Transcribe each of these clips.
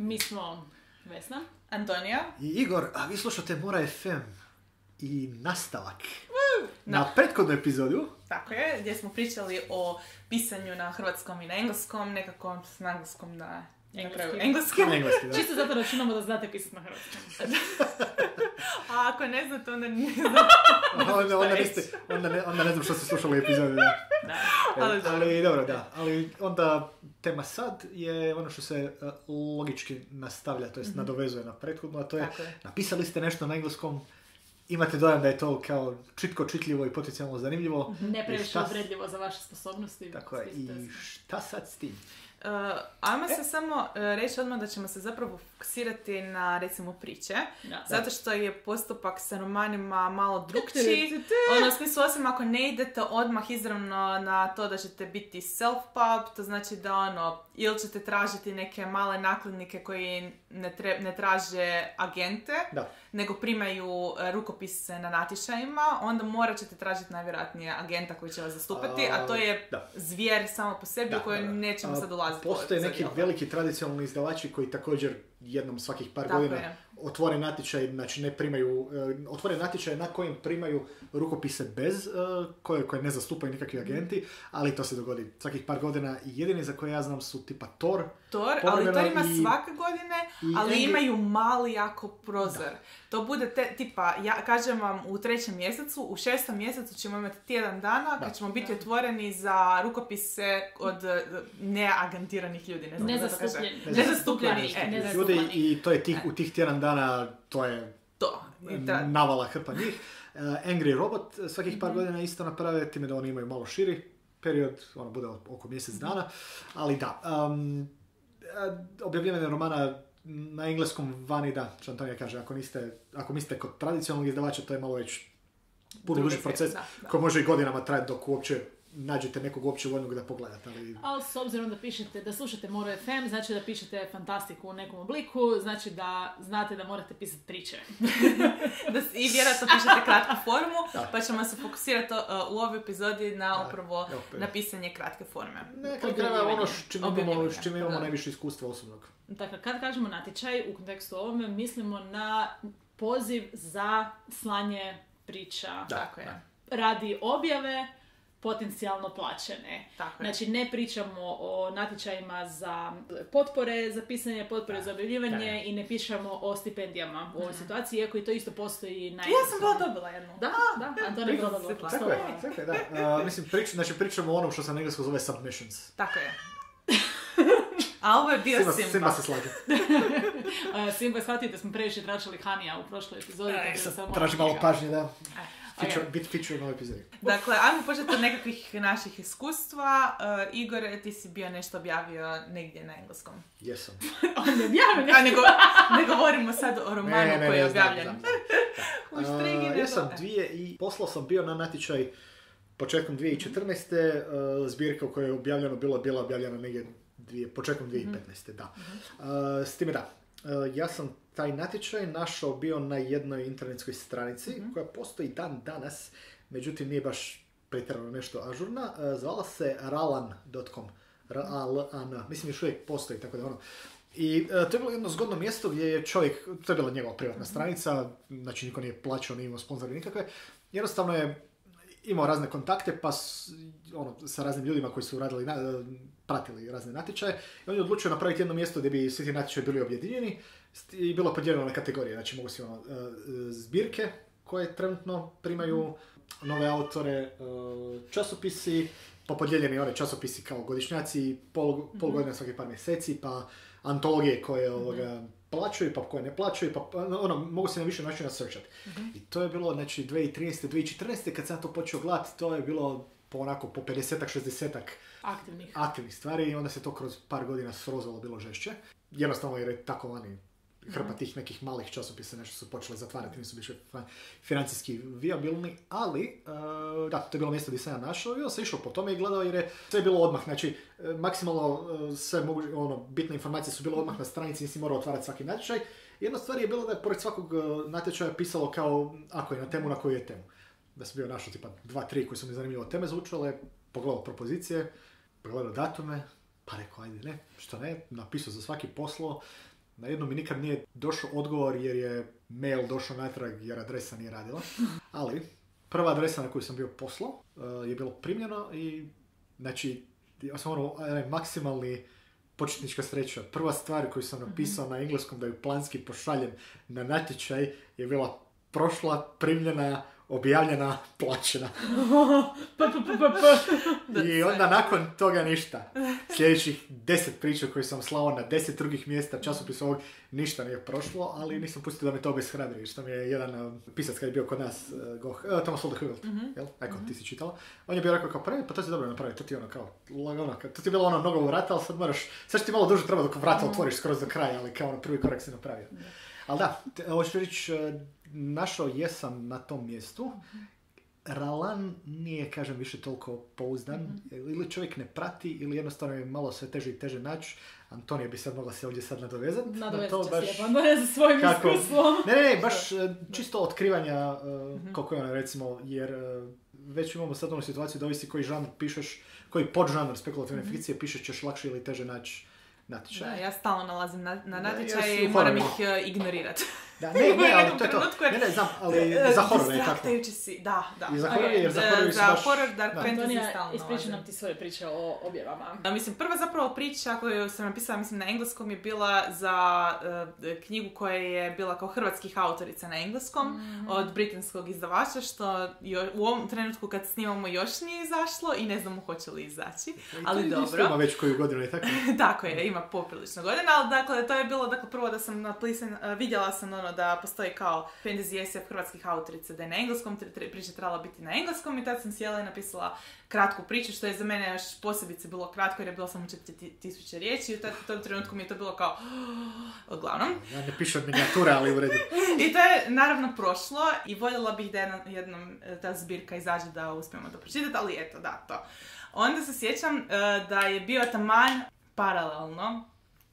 Mi smo Vesna, Antonija i Igor, a vi slušate Mora FM i nastavak na prethodnu epizodu. Tako je, gdje smo pričali o pisanju na hrvatskom i na engleskom, nekako na engleskom na Engleski, da. Čisto zato računamo da znate pisati na hrvatskom. A ako ne znate, onda ne znate onda ne znam što ste slušali u epizodi. Da. Ali dobro, da. Ali onda tema sad je ono što se logički nastavlja, to jest nadovezuje na prethodnu, a to je napisali ste nešto na engleskom, imate dojam da je to kao čitko čitljivo i potencijalno zanimljivo. Ne previše odredljivo za vaše sposobnosti. Tako je, i šta sad s tim? Ajmo se samo reći odmah da ćemo se zapravo fokusirati na, recimo, priče. Zato što je postupak sa romanima malo drukčiji. U smislu, osim ako ne idete odmah izravno na to da ćete biti self-pub, to znači da ili ćete tražiti neke male nakladnike koji ne traže agente, nego primaju rukopise na natječajima, onda morat ćete tražiti najvjerojatnije agenta koji će vas zastupati, a to je zvijer samo po sebi u kojoj nećemo sad ulaziti. Postoje neki veliki tradicionalni izdavači koji također jednom svakih par godina otvore natječaj, znači ne primaju, otvore natječaj na kojem primaju rukopise bez, koje ne zastupaju nikakvi agenti, ali to se dogodi svakih par godina i jedini za koje ja znam su tipa Tor, ali Tor ima svake godine, ali imaju mali jako prozor. To bude tipa, ja kažem vam u 3. mjesecu, u 6. mjesecu ćemo imati tjedan dana kad ćemo biti otvoreni za rukopise od neagentiranih ljudi. Nezastupljenih ljudi i to je u tih tjedan dana, to je navala hrpa njih. Angry Robot svakih par godina isto naprave, time da oni imaju malo širi period, ono bude oko mjesec dana, ali da. Objavljivanje romana na engleskom vani, da, što Antonija kaže, ako mislite kod tradicionalnog izdavača, to je malo već puno duži proces koji može i godinama trajati dok uopće nađete nekog uopće voljnog da pogledate. Ali s obzirom da slušate Moro FM, znači da pišete fantastiku u nekom obliku, znači da znate da morate pisati priče. I vjerojatno pišete kratku formu, pa ćemo se fokusirati u ovoj epizodi na upravo na pisanje kratke forme. Ono s čim imamo najviše iskustva osobnog. Dakle, kad kažemo natječaj u kontekstu ovome, mislimo na poziv za slanje priča. Tako je. Radi objave, potencijalno plaćene. Znači, ne pričamo o natječajima za potpore, za pisanje potpore, za objavljivanje i ne pišemo o stipendijama u ovoj situaciji, iako i to isto postoji na... Ja sam bila dobila jednu. Da, Antonija je bila dobila. Tako je, da. Mislim, pričamo o onom što se na engleskom zove submissions. Tako je. A ovo je bio Simba. Simba se slađa. Simba je shvatio da smo previše tračali Hanija u prošloj epizodi. Traži malo pažnje, da. Bit feature u novoj epizodi. Dakle, ajmo početi od nekakvih naših iskustva. Igor, ti si bio nešto objavio negdje na engleskom. Jesam. Ne govorimo sad o romanu koji je objavljen. Poslao sam bio na natječaj početkom 2014. Zbirka u kojoj je objavljeno, bila objavljena negdje početkom 2015. Da. S time da, ja sam taj natječaj našao bio na jednoj internetskoj stranici koja postoji dan danas, međutim nije baš pretjerano nešto ažurna. Zvala se ralan.com. R-A-L-A-N. Mislim još uvijek postoji, tako da ono. I to je bilo jedno zgodno mjesto gdje je čovjek, to je bila njegova privatna stranica, znači niko nije plaćao, nije imao sponzori nikakve. Jednostavno je imao razne kontakte pa sa raznim ljudima koji su pratili razne natječaje i on je odlučio napraviti jedno mjesto gdje bi svi ti natječaji bili objedinjeni i bilo podijeljeno na kategorije. Znači mogu si zbirke koje trenutno primaju nove autore, časopisi, pa podijeljeni one časopisi kao godišnjaci, pol godine svake par mjeseci, pa antologije koje plaćaju, pa koje ne plaćaju, pa mogu se na više načina searchati. I to je bilo, znači, 2013. 2014. kad sam to počeo gledati, to je bilo po 50-ak, 60-ak aktivnih stvari i onda se to kroz par godina srozalo bilo žešće. Jednostavno jer je tako vani hrpa tih nekih malih časopisa, nešto su počele zatvarati, nisu više financijski viabilni, ali to je bilo mjesto gdje sam ja našao i onda sam išao po tome i gledao jer je sve bilo odmah, znači maksimalno sve bitne informacije su bile odmah na stranici, nisi morao otvarati svaki natječaj. Jedna stvar je bilo da je pored svakog natječaja pisalo kao ako je na temu, na koju je temu. Da sam bio našao tipa 2-3 koji su mi zanimljivo teme zvučale, pogledao propozicije, pogledao datume, pa rekao ajde ne, što ne, napisao za svaki poslo, Na jednu mi nikad nije došao odgovor jer je mail došao natrag jer adresa nije radila. Ali, prva adresa na koju sam bio poslao je bilo primljeno i, znači, ja sam maksimalni početnička sreća. Prva stvar koju sam napisao na engleskom da ju planski pošaljem na natječaj je bila prošla, primljena, objavljena, plaćena. I onda nakon toga ništa. Sljedećih 10 priča koje sam slao na 10 drugih mjesta časopisa ovog, ništa nije prošlo, ali nisam pustio da me to obeshrabri. Što mi je jedan pisac kad je bio kod nas, Thomas Alderweireld, jel? Eko, ti si čitala. On je bio rekao kao, pa to si dobro napravio, to ti je ono kao, to ti je bilo ono mnogo vrata, ali sad će ti malo duže treba dok vrata otvoriš skroz do kraja, ali kao ono prvi korak si napravio. Ali da, hoću reći, našao jesam na tom mjestu. Ralan nije, kažem, više toliko pouzdan. Ili čovjek ne prati, ili jednostavno je malo sve teže i teže naći. Antonija bi sad mogla se ovdje sad nadovezati. Nadovezat će se, Antonija za svojim iskustvom. Ne, baš čisto otkrivanja, kako je ona, recimo, jer već imamo sad onu situaciju da ovisi koji žanr pišeš, koji podžanr spekulativne fikcije pišeš, ćeš lakše ili teže naći natječaj. Da, ja stalno nalazim na natječaje i moram ih ignorirati. Da, ne, ali to je to. Ne, znam, ali za horor je tako. Si, da. I za horor, jer za horor za horor, dark fantasy stalno. Ispričaj nam ti svoje priče o objavama. Mislim, prva zapravo priča koju sam napisala, mislim, na engleskom je bila za knjigu koja je bila kao hrvatskih autorica na engleskom od britanskog izdavača, što u ovom trenutku kad snimamo još nije izašlo i ne znamo hoće li izaći, ali dobro. Ima već koju godinu i tako. Tako je, ima poprilično godina, ali dakle, to je bilo prvo da sam vidjela sam da postoji kao fantasy SF hrvatskih autorica, da je na engleskom, priča trebala biti na engleskom i tad sam sjela i napisala kratku priču, što je za mene još posebice bilo kratko jer je bilo samo 4000 riječi i u tom trenutku mi je to bilo kao uglavnom. Ja ne pišem minijature, ali u redu. I to je naravno prošlo i voljela bih da jednom ta zbirka izađe da uspijemo to pročitati, ali eto, da, to. Onda se sjećam da je bio taman paralelno,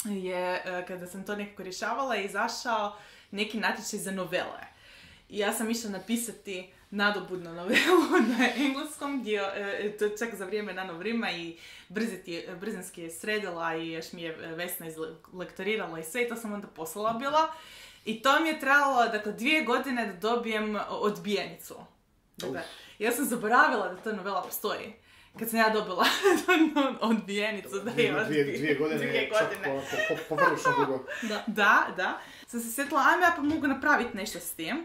kada sam to nekako rješavala, je izašao neki natječaj za novele. I ja sam išla napisati nadobudnu novelu na engleskom, gdje to čak za vrijeme nanovrima i brzinski je sredila i još mi je Vesna izlektorirala i sve i to sam onda poslala bila. I to mi je trebalo, dakle, 2 godine da dobijem odbijenicu. Dakle, ja sam zaboravila da ta novela postoji. Kad sam ja dobila odbijenicu da je dvije godine. Povrlično dugo. Da. Sam se sjetila, ajme ja pa mogu napraviti nešto s tim.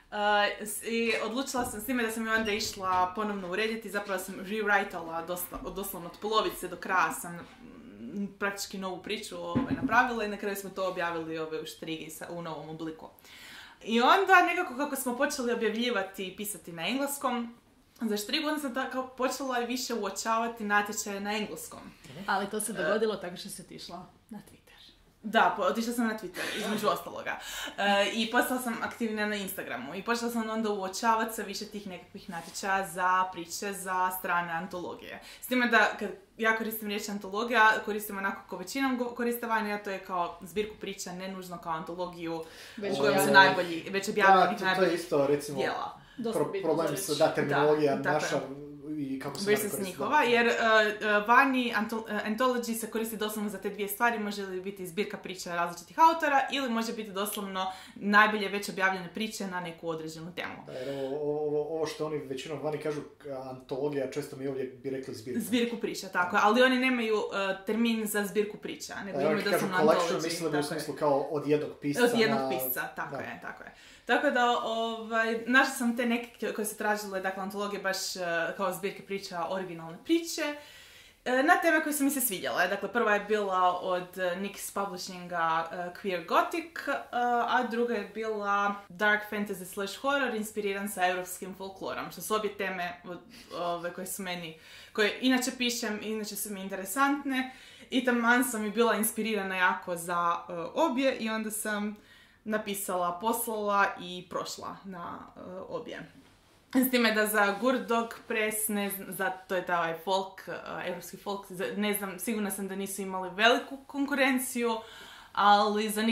I odlučila sam s time da sam je onda išla ponovno urediti. Zapravo sam rewritala doslovno od polovice do kraja sam praktički novu priču napravila i na kraju smo to objavili u štrigi u novom obliku. I onda nekako kako smo počeli objavljivati i pisati na engleskom, za štrigu onda sam tako počela i više uočavati natječaje na engleskom. Ali to se dogodilo tako što si otišla na Twitter. Da, otišla sam na Twitter, između ostaloga. I postala sam aktivna na Instagramu. I počela sam onda uočavati sa više tih nekakvih natječaja za priče za strane antologije. S time da, kad ja koristim riječ antologija, koristim onako ko većinom koriste vani, a to je kao zbirku priča, ne nužno kao antologiju u kojoj su najbolji, već objavljenih najboljih to je isto, recimo, dijela. Problem su terminologija naša i kako se versus njihova, jer vani anthology se koristi doslovno za te dvije stvari, može li biti zbirka priča različitih autora ili može biti doslovno najbolje već objavljene priče na neku određenu temu. Da, jer ovo što oni većinom vani kažu antologija, često mi ovdje bi rekli zbirka. Zbirku priča, tako, ali oni nemaju termin za zbirku priča, nego imaju doslovno antology. Mislim da bi u smislu kao od jednog pisca. Od jednog pisca, tako je. Tako da, našla sam te neke koje se tražile, dakle, antologije baš kao zbirke priča, originalne priče, na teme koje su mi se svidjele. Dakle, prva je bila od Nix Publishinga Queer Gothic, a druga je bila Dark Fantasy / Horror inspiriran sa europskim folklorom, što su obje teme koje su meni, koje inače pišem, inače su mi interesantne i taman sam i bila inspirirana jako za obje i onda sam napisala, poslala i prošla na obje. S time da za Gurdog Press, ne znam, to je taj folk, evropski folk, ne znam, sigurna sam da nisu imali veliku konkurenciju, ali za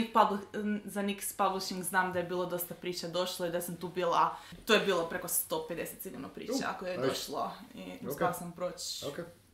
Nix Publishing znam da je bilo dosta priča došlo i da sam tu bila, to je bilo preko 150 sigurno priča ako je došlo i uspela sam proći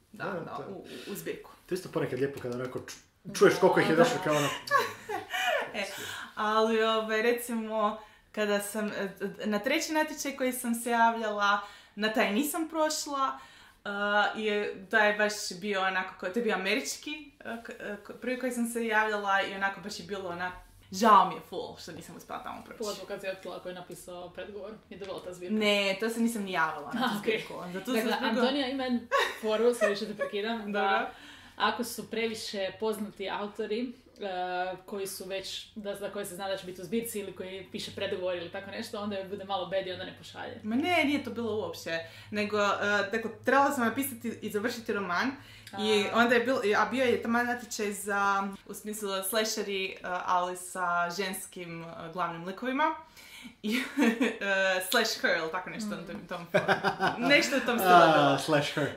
u zbirku. To isto ponekad lijepo kada onako čuješ koliko ih je došlo kao ono... Ali recimo, kada sam na treći natječaj koji sam se javljala, na taj nisam prošla, da je baš bio onako, to je bio američki, prvi koji sam se javljala i onako baš je bilo onako, žao mi je full što nisam uspjela tamo proći. Pogotovo kad si otkrila koji je napisao predgovor, je dobila ta zbirka? Ne, to se nisam ni javila na tu zbirku. Dakle, Antonija ima foru, sad više te prekidam, da ako su previše poznati autori, koji su već, za koje se zna da će biti u zbirci ili koji piše predgovor ili tako nešto, onda bude malo bed i onda ne pošalje. Ma ne, nije to bilo uopće. Nego, dakle, trebala sam napisati i završiti roman. I onda je bio je tamo natječaj za, u smislu slasheri, ali sa ženskim glavnim likovima. I slash her, ili tako nešto nešto u tom stilu. Slash her.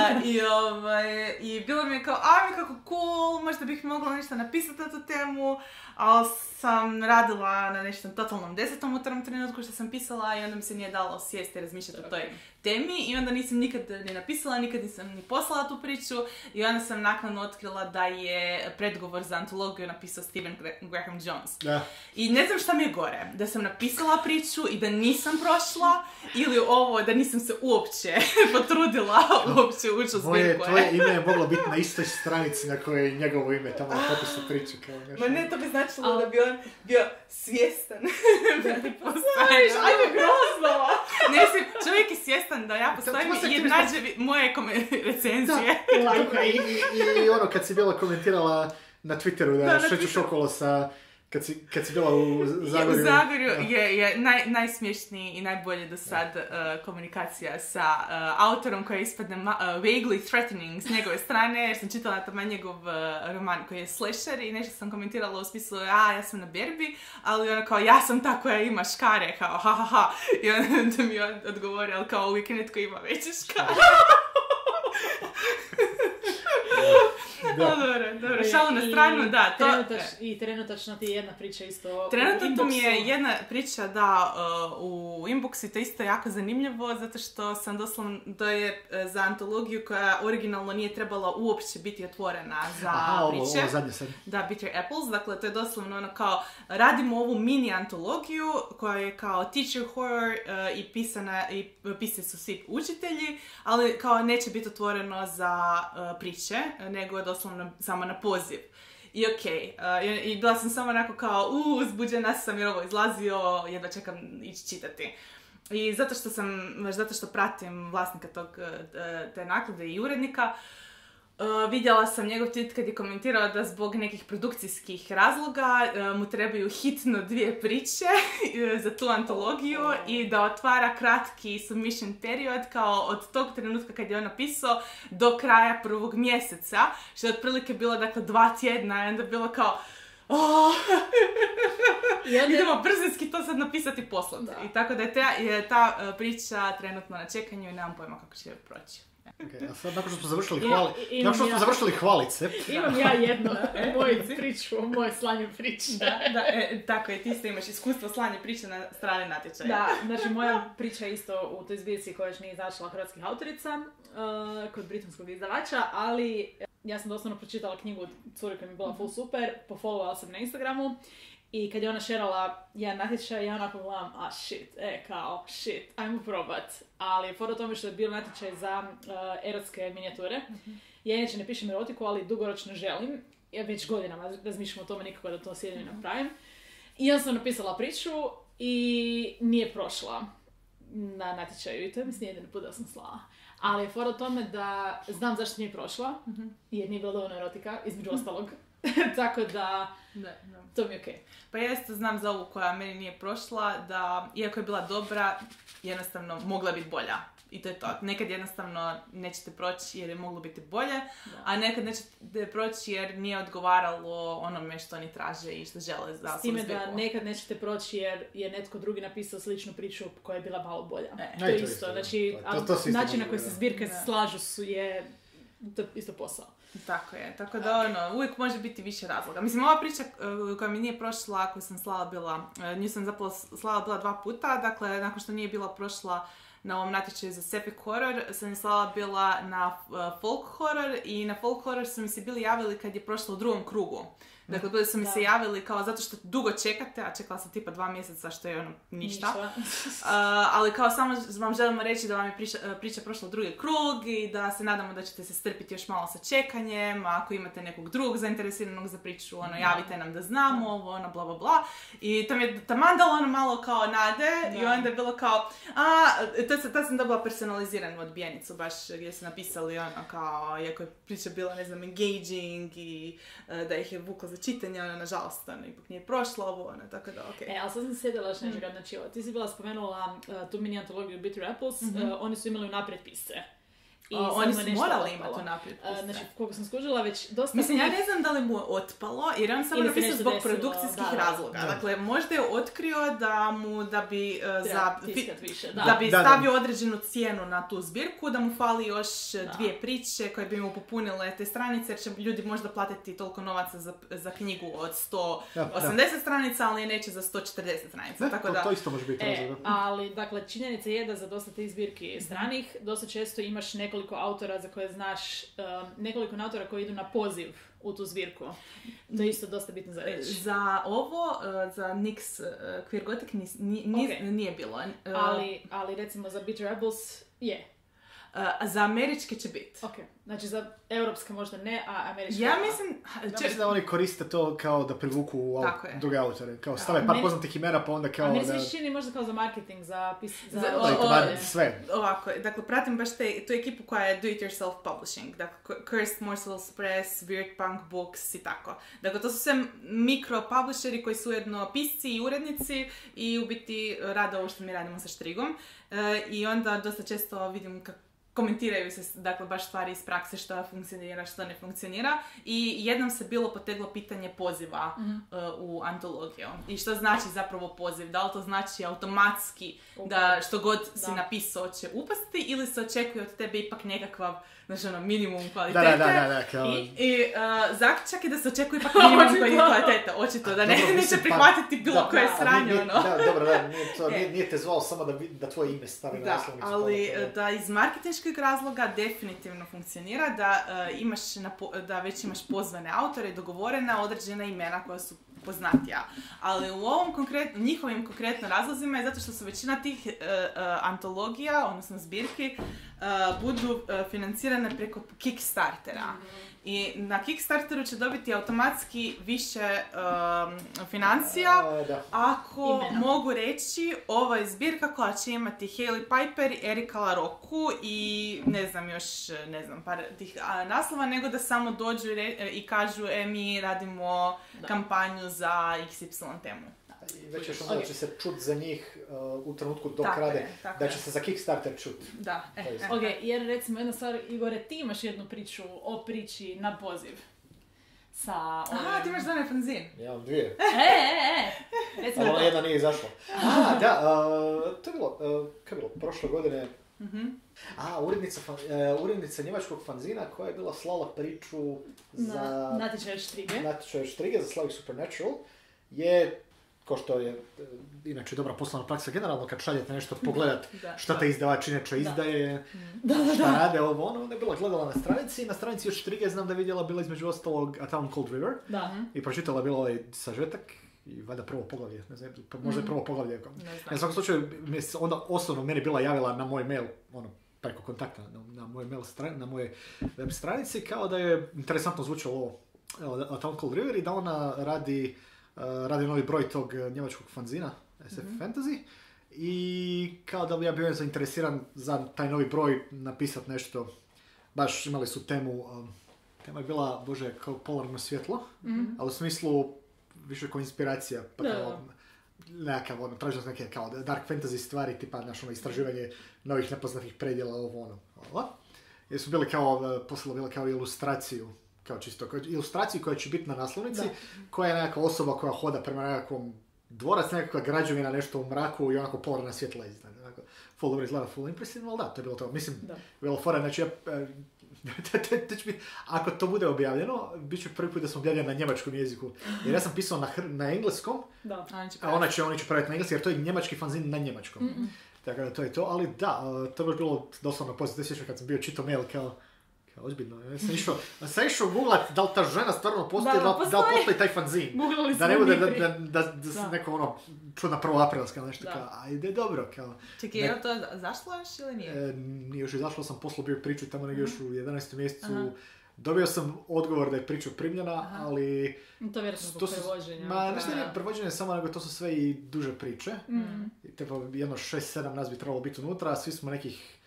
I bilo mi je kao, kako cool, možda bih mogla nešto napisati na tu temu, ali sam radila na nešto totalnom desetom u tom trenutku što sam pisala i onda mi se nije dalo sjesti i razmišljati o toj temi i onda nisam nikad ni napisala, nikad nisam ni poslala tu priču i onda sam naknadno otkrila da je predgovor za antologiju napisao Stephen Graham Jones. I ne znam šta mi je gore, da sam napisala priču i da nisam prošla ili ovo da nisam se uopće potrudila uopće ući u zbirku. Tvoje ime je moglo biti na istoj stranici na kojoj je njegovo ime tamo na popisu priče kao nešto. Ma ne, to bi značilo da bi on bio svjestan. Postojiš, ajme grozno! Ne, čovjek je svjestan da ja postojim i nađe moje recenzije. I ono kad si bila komentirala na Twitteru da šećeš okolo sa... Kad si bila u Zagorju... U Zagorju je najsmješniji i najbolje do sad komunikacija sa autorom koji ispadne vaguely threatening s njegove strane, jer sam čitala tamo njegov roman koji je slasher i nešto sam komentirala u smislu ja sam na berbi, ali ona kao ja sam ta koja ima škare, kao ha ha ha, i onda mi odgovori, ali kao uvijek netko ima veće škare. Dobro, šalu na stranu, da. I trenutačno ti je jedna priča isto trenutno mi je jedna priča, da, u Inboxu, to isto jako zanimljivo, zato što sam doslovno, to je za antologiju koja originalno nije trebala uopće biti otvorena za priče. Ovo zadnje sad. Da, Bitter Apples, dakle to je doslovno ono kao, radimo ovu mini antologiju koja je kao teacher horror i pisani su svi učitelji, ali kao neće biti otvoreno za priče, nego je doslovno samo na poziv. I i bila sam samo onako uzbuđena sam jer ovo izlazio, jedva čekam ići čitati. I zato što pratim vlasnika te naklade i urednika, vidjela sam njegov tweet kad je komentirao da zbog nekih produkcijskih razloga mu trebaju hitno 2 priče za tu antologiju i da otvara kratki submission period kao od tog trenutka kad je on napisao do kraja 1. mjeseca, što je otprilike bilo 2 tjedna i onda bilo kao idemo brzinski to sad napisati i poslati. I tako da je ta priča trenutno na čekanju i nemam pojma kako će proći. Okay, a sad nakon što smo završili hvalice... Imam ja jednu moju priču, moje slanje priče. Tako je, ti isto imaš iskustvo slanje priče na strane natječaja. Da, znači moja priča je isto u toj zbirci koja još nije izašla hrvatskih autorica, kod britanskog izdavača, ali ja sam doslovno pročitala knjigu curi koja mi je bila full super, pofollovala sam na Instagramu. I kad je ona šerala jedan natječaj, ja onako gledam, shit, ajmo probat. Ali fora tome što je bio natječaj za erotske minijature. Ja inače ne pišem erotiku, ali dugoročno želim. Ja već godinama razmišljam o tome nikako da to sjedim i napravim. I ja sam napisala priču i nije prošla na natječaju. I to je mislim jedini put da sam slala. Ali je fora tome da znam zašto nije prošla, jer nije bilo dovoljno erotika, između ostalog. Tako da, to mi je okej. Pa ja isto znam za ovu koja meni nije prošla, da iako je bila dobra, jednostavno mogla biti bolja. I to je to. Nekad jednostavno nećete proći jer je moglo biti bolje, a nekad nećete proći jer nije odgovaralo onome što oni traže i što žele za svoju zbirku. S time da nekad nećete proći jer je netko drugi napisao sličnu priču koja je bila malo bolja. To je isto. Znači, način na koji se zbirke slažu je isto posao. Tako je, tako da uvijek može biti više razloga. Mislim, ova priča koja mi nije prošla, koju sam slala nju sam zapravo slala bila 2 puta, dakle, nakon što nije bila prošla na ovom natječaju za Sepik horror sam je slala bila na folk horror i na folk horror su mi se bili javili kad je prošlo u drugom krugu. Dakle, bili su mi se javili kao zato što dugo čekate, a čekala sam tipa 2 mjeseca što je ono ništa. Ali kao samo vam želimo reći da vam je priča prošla u drugi krug i da se nadamo da ćete se strpiti još malo sa čekanjem, a ako imate nekog drugog zainteresiranog za priču, ono, javite nam da znamo, ovo, ono, bla, bla, bla. I tam je taman dalo ono malo kao nade i onda je bilo kao, tad sam dobila personaliziranu odbijenicu, baš gdje su napisali ono kao, iako je priča bila, ne znam, engaging i da ih je vukla za čitanje, ono, nažalost, ono, ipak nije prošlo ovo, ono, tako da, okej. Ali sad sam sjedila još nečega, znači, ti si bila spomenula tu mini antologiju Bitter Apples, oni su imali unaprijed pisce. Oni su morali imati unaprijed pisce. Znači, koliko sam skužila, već dosta... Mislim, ja ne znam da li mu je otpalo, jer on samo napisao zbog produkcijskih razloga. Dakle, možda je otkrio da bi stavio određenu cijenu na tu zbirku, da mu fali još 2 priče koje bi mu popunile te stranice, jer će ljudi možda platiti toliko novaca za knjigu od 180 stranica, ali neće za 140 stranica. Tako da... To isto može biti razlog. Ali, dakle, činjenica je da za dosta tih zbirki stranih, dosta često imaš nekoliko autora za koje znaš, nekoliko autora koji idu na poziv u tu zbirku. To je isto dosta bitno za reći. Za ovo, za NYX Queer Gothic nije bilo. Ali recimo za Bitter Apples je. Za američke će biti. Ok, znači za europske možda ne, a američke... Ja mislim... mislim da oni koriste to kao da privuku druge autore. Kao stave par poznatih imena pa onda kao... A meni se čini možda kao za marketing, za sve. Ovako, dakle, pratim baš tu ekipu koja je do-it-yourself publishing. Dakle, Cursed Morsels Press, Weird Punk Books i tako. Dakle, to su sve mikro-publisheri koji su ujedno pisci i urednici i u biti rade ovo što mi radimo sa Štrigom. I onda dosta često vidim komentiraju se, dakle, baš stvari iz prakse, što funkcionira, što ne funkcionira. I jednom se bilo poteglo pitanje poziva u antologiju. I što znači zapravo poziv? Da li to znači automatski da što god si napisao će upasti ili se očekuje od tebe ipak nekakav, znači ono, minimum kvalitete? Da, kao... I zaključak je da se očekuje ipak minimum kvalitete. Očito, da neće prihvatiti bilo koje sranje, ono. Nije te zvao samo da tvoje ime stavi na naslovnicu. Ali da iz marketinškog razloga definitivno funkcionira da već imaš pozvane autore i dogovorena određena imena koja su poznatija. Ali u njihovim konkretno razlozima je zato što su većina tih antologija, odnosno zbirki, budu financirane preko Kickstartera. I na Kickstarteru će dobiti automatski više financija ako mogu reći ovo je zbirka koja će imati Hailey Piper, Erika LaRoccu i par tih naslova, nego da samo dođu i kažu mi radimo kampanju za XY temu. I već još onda će se čut za njih u trenutku dok rade, da će se za Kickstarter čut. Da. Jer recimo jedna stvar, Igore, ti imaš jednu priču o priči na poziv. Ti imaš Dane fanzin. Ja imam 2. Recimo ali jedna nije izašla. To je bilo, kaj je bilo, prošle godine. Urednica njemačkog fanzina koja je bila slala priču za... Natječaj Štrige za Slavic Supernatural je, ko što je inače dobra poslovna praksa generalno, kad šaljete nešto pogledat šta te izdavač inače izdaje, šta rade, onda je bila gledala na stranici i na stranici još Štrige znam da je vidjela bila između ostalog A Town Called River i pročitala bilo ovaj sažetak i valjda prvo poglavlje, ne znam, možda je prvo poglavlje. Na svakom slučaju, onda osobno meni bila javila na moj mail, preko kontakta, na moj mail na moje web stranici, kao da je interesantno zvučalo ovo A Town Called River i da ona radi novi broj tog njemačkog fanzina, SF Fantasy, i kao da bi ja bio zainteresiran za taj novi broj napisati nešto. Baš imali su temu, tema je bila, kao polarno svjetlo, ali u smislu više kao inspiracija, pa kao nekakav, tražio sam neke kao dark fantasy stvari, tipa istraživanje novih nepoznatih predjela, ovo. Jer su bili kao, poslala bila kao ilustraciju, kao čisto ilustraciju koja će biti na naslovnici, koja je nekakva osoba koja hoda prema nekakvom dvorac, nekakva građevina, nešto u mraku i onako polarna svjetla iznad. Full dobro izgleda, full impresivno, ali to je bilo to. Mislim, bilo fora, znači ako to bude objavljeno, bit će prvi put da sam objavljen na njemačkom jeziku. Jer ja sam pisao na engleskom, a oni će praviti na engleskom, jer to je njemački fanzin na njemačkom. Tako da to je to, ali da, to bi bilo doslovno pozitivno kad sam bio čitao mail kao ozbiljno, ja sam išao googlat da li ta žena stvarno postoji, da li postoji taj fanzin. Da ne bude da se neko čudna prvoaprilska nešto kao, ajde dobro, kao. Čekaj, je li to zašlo još ili nije? Nije još izašlo, sam poslao bio priču tamo negdje još u 11. mjesecu. Dobio sam odgovor da je priča primljena, ali... To je vjerojatno zbog prevođenja. Nešto nije prevođenje samo, nego to su sve i duže priče. Jedno 6-7 nas bi trebalo biti unutra, a svi smo nekih,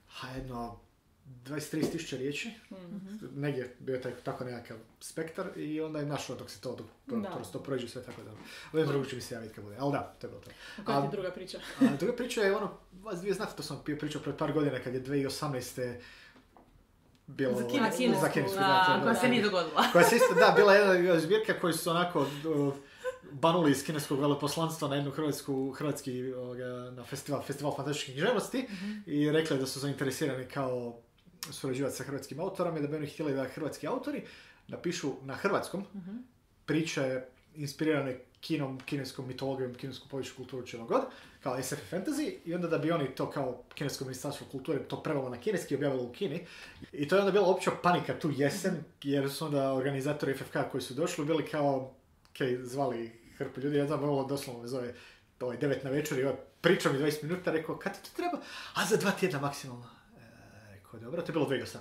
20-30 tisuća riječi. Negdje bio taj tako nekakav spektar i onda je našao dok se to prođe sve tako da. Ovdje drugo će mi se javiti kad bude, ali da, to je bilo to. Koja ti druga priča? Druga priča je vas dvije znate, to sam pričao pred par godina kad je 2018. Bilo za kinesku, koja se nije dogodila. Koja se isto, bila jedna zbirka koji su onako banuli iz kineskog veleposlanstva na jednu hrvatski na festival fantastičnih književnosti i rekli da su zainteresirani kao surađivati sa hrvatskim autorom i da bi oni htjeli da hrvatski autori napišu na hrvatskom priče inspirirane kinom, kineskom mitologijom, kineskom poviješću kulturu čega god, kao SF fantasy, i onda da bi oni to kao kinesko ministarstvo kulture to prevelo na kineski i objavilo u Kini. I to je onda bila opća panika tu jesen, jer su onda organizatori FFK koji su došli bili kao, zvali hrpu ljudi, ja znam, ovo doslovno me zove 9 na večer i priča mi 20 minuta, rekao, kad ti to treba? A za 2 tjedna maksimalno. Rekao, dobro, to je bilo 2018.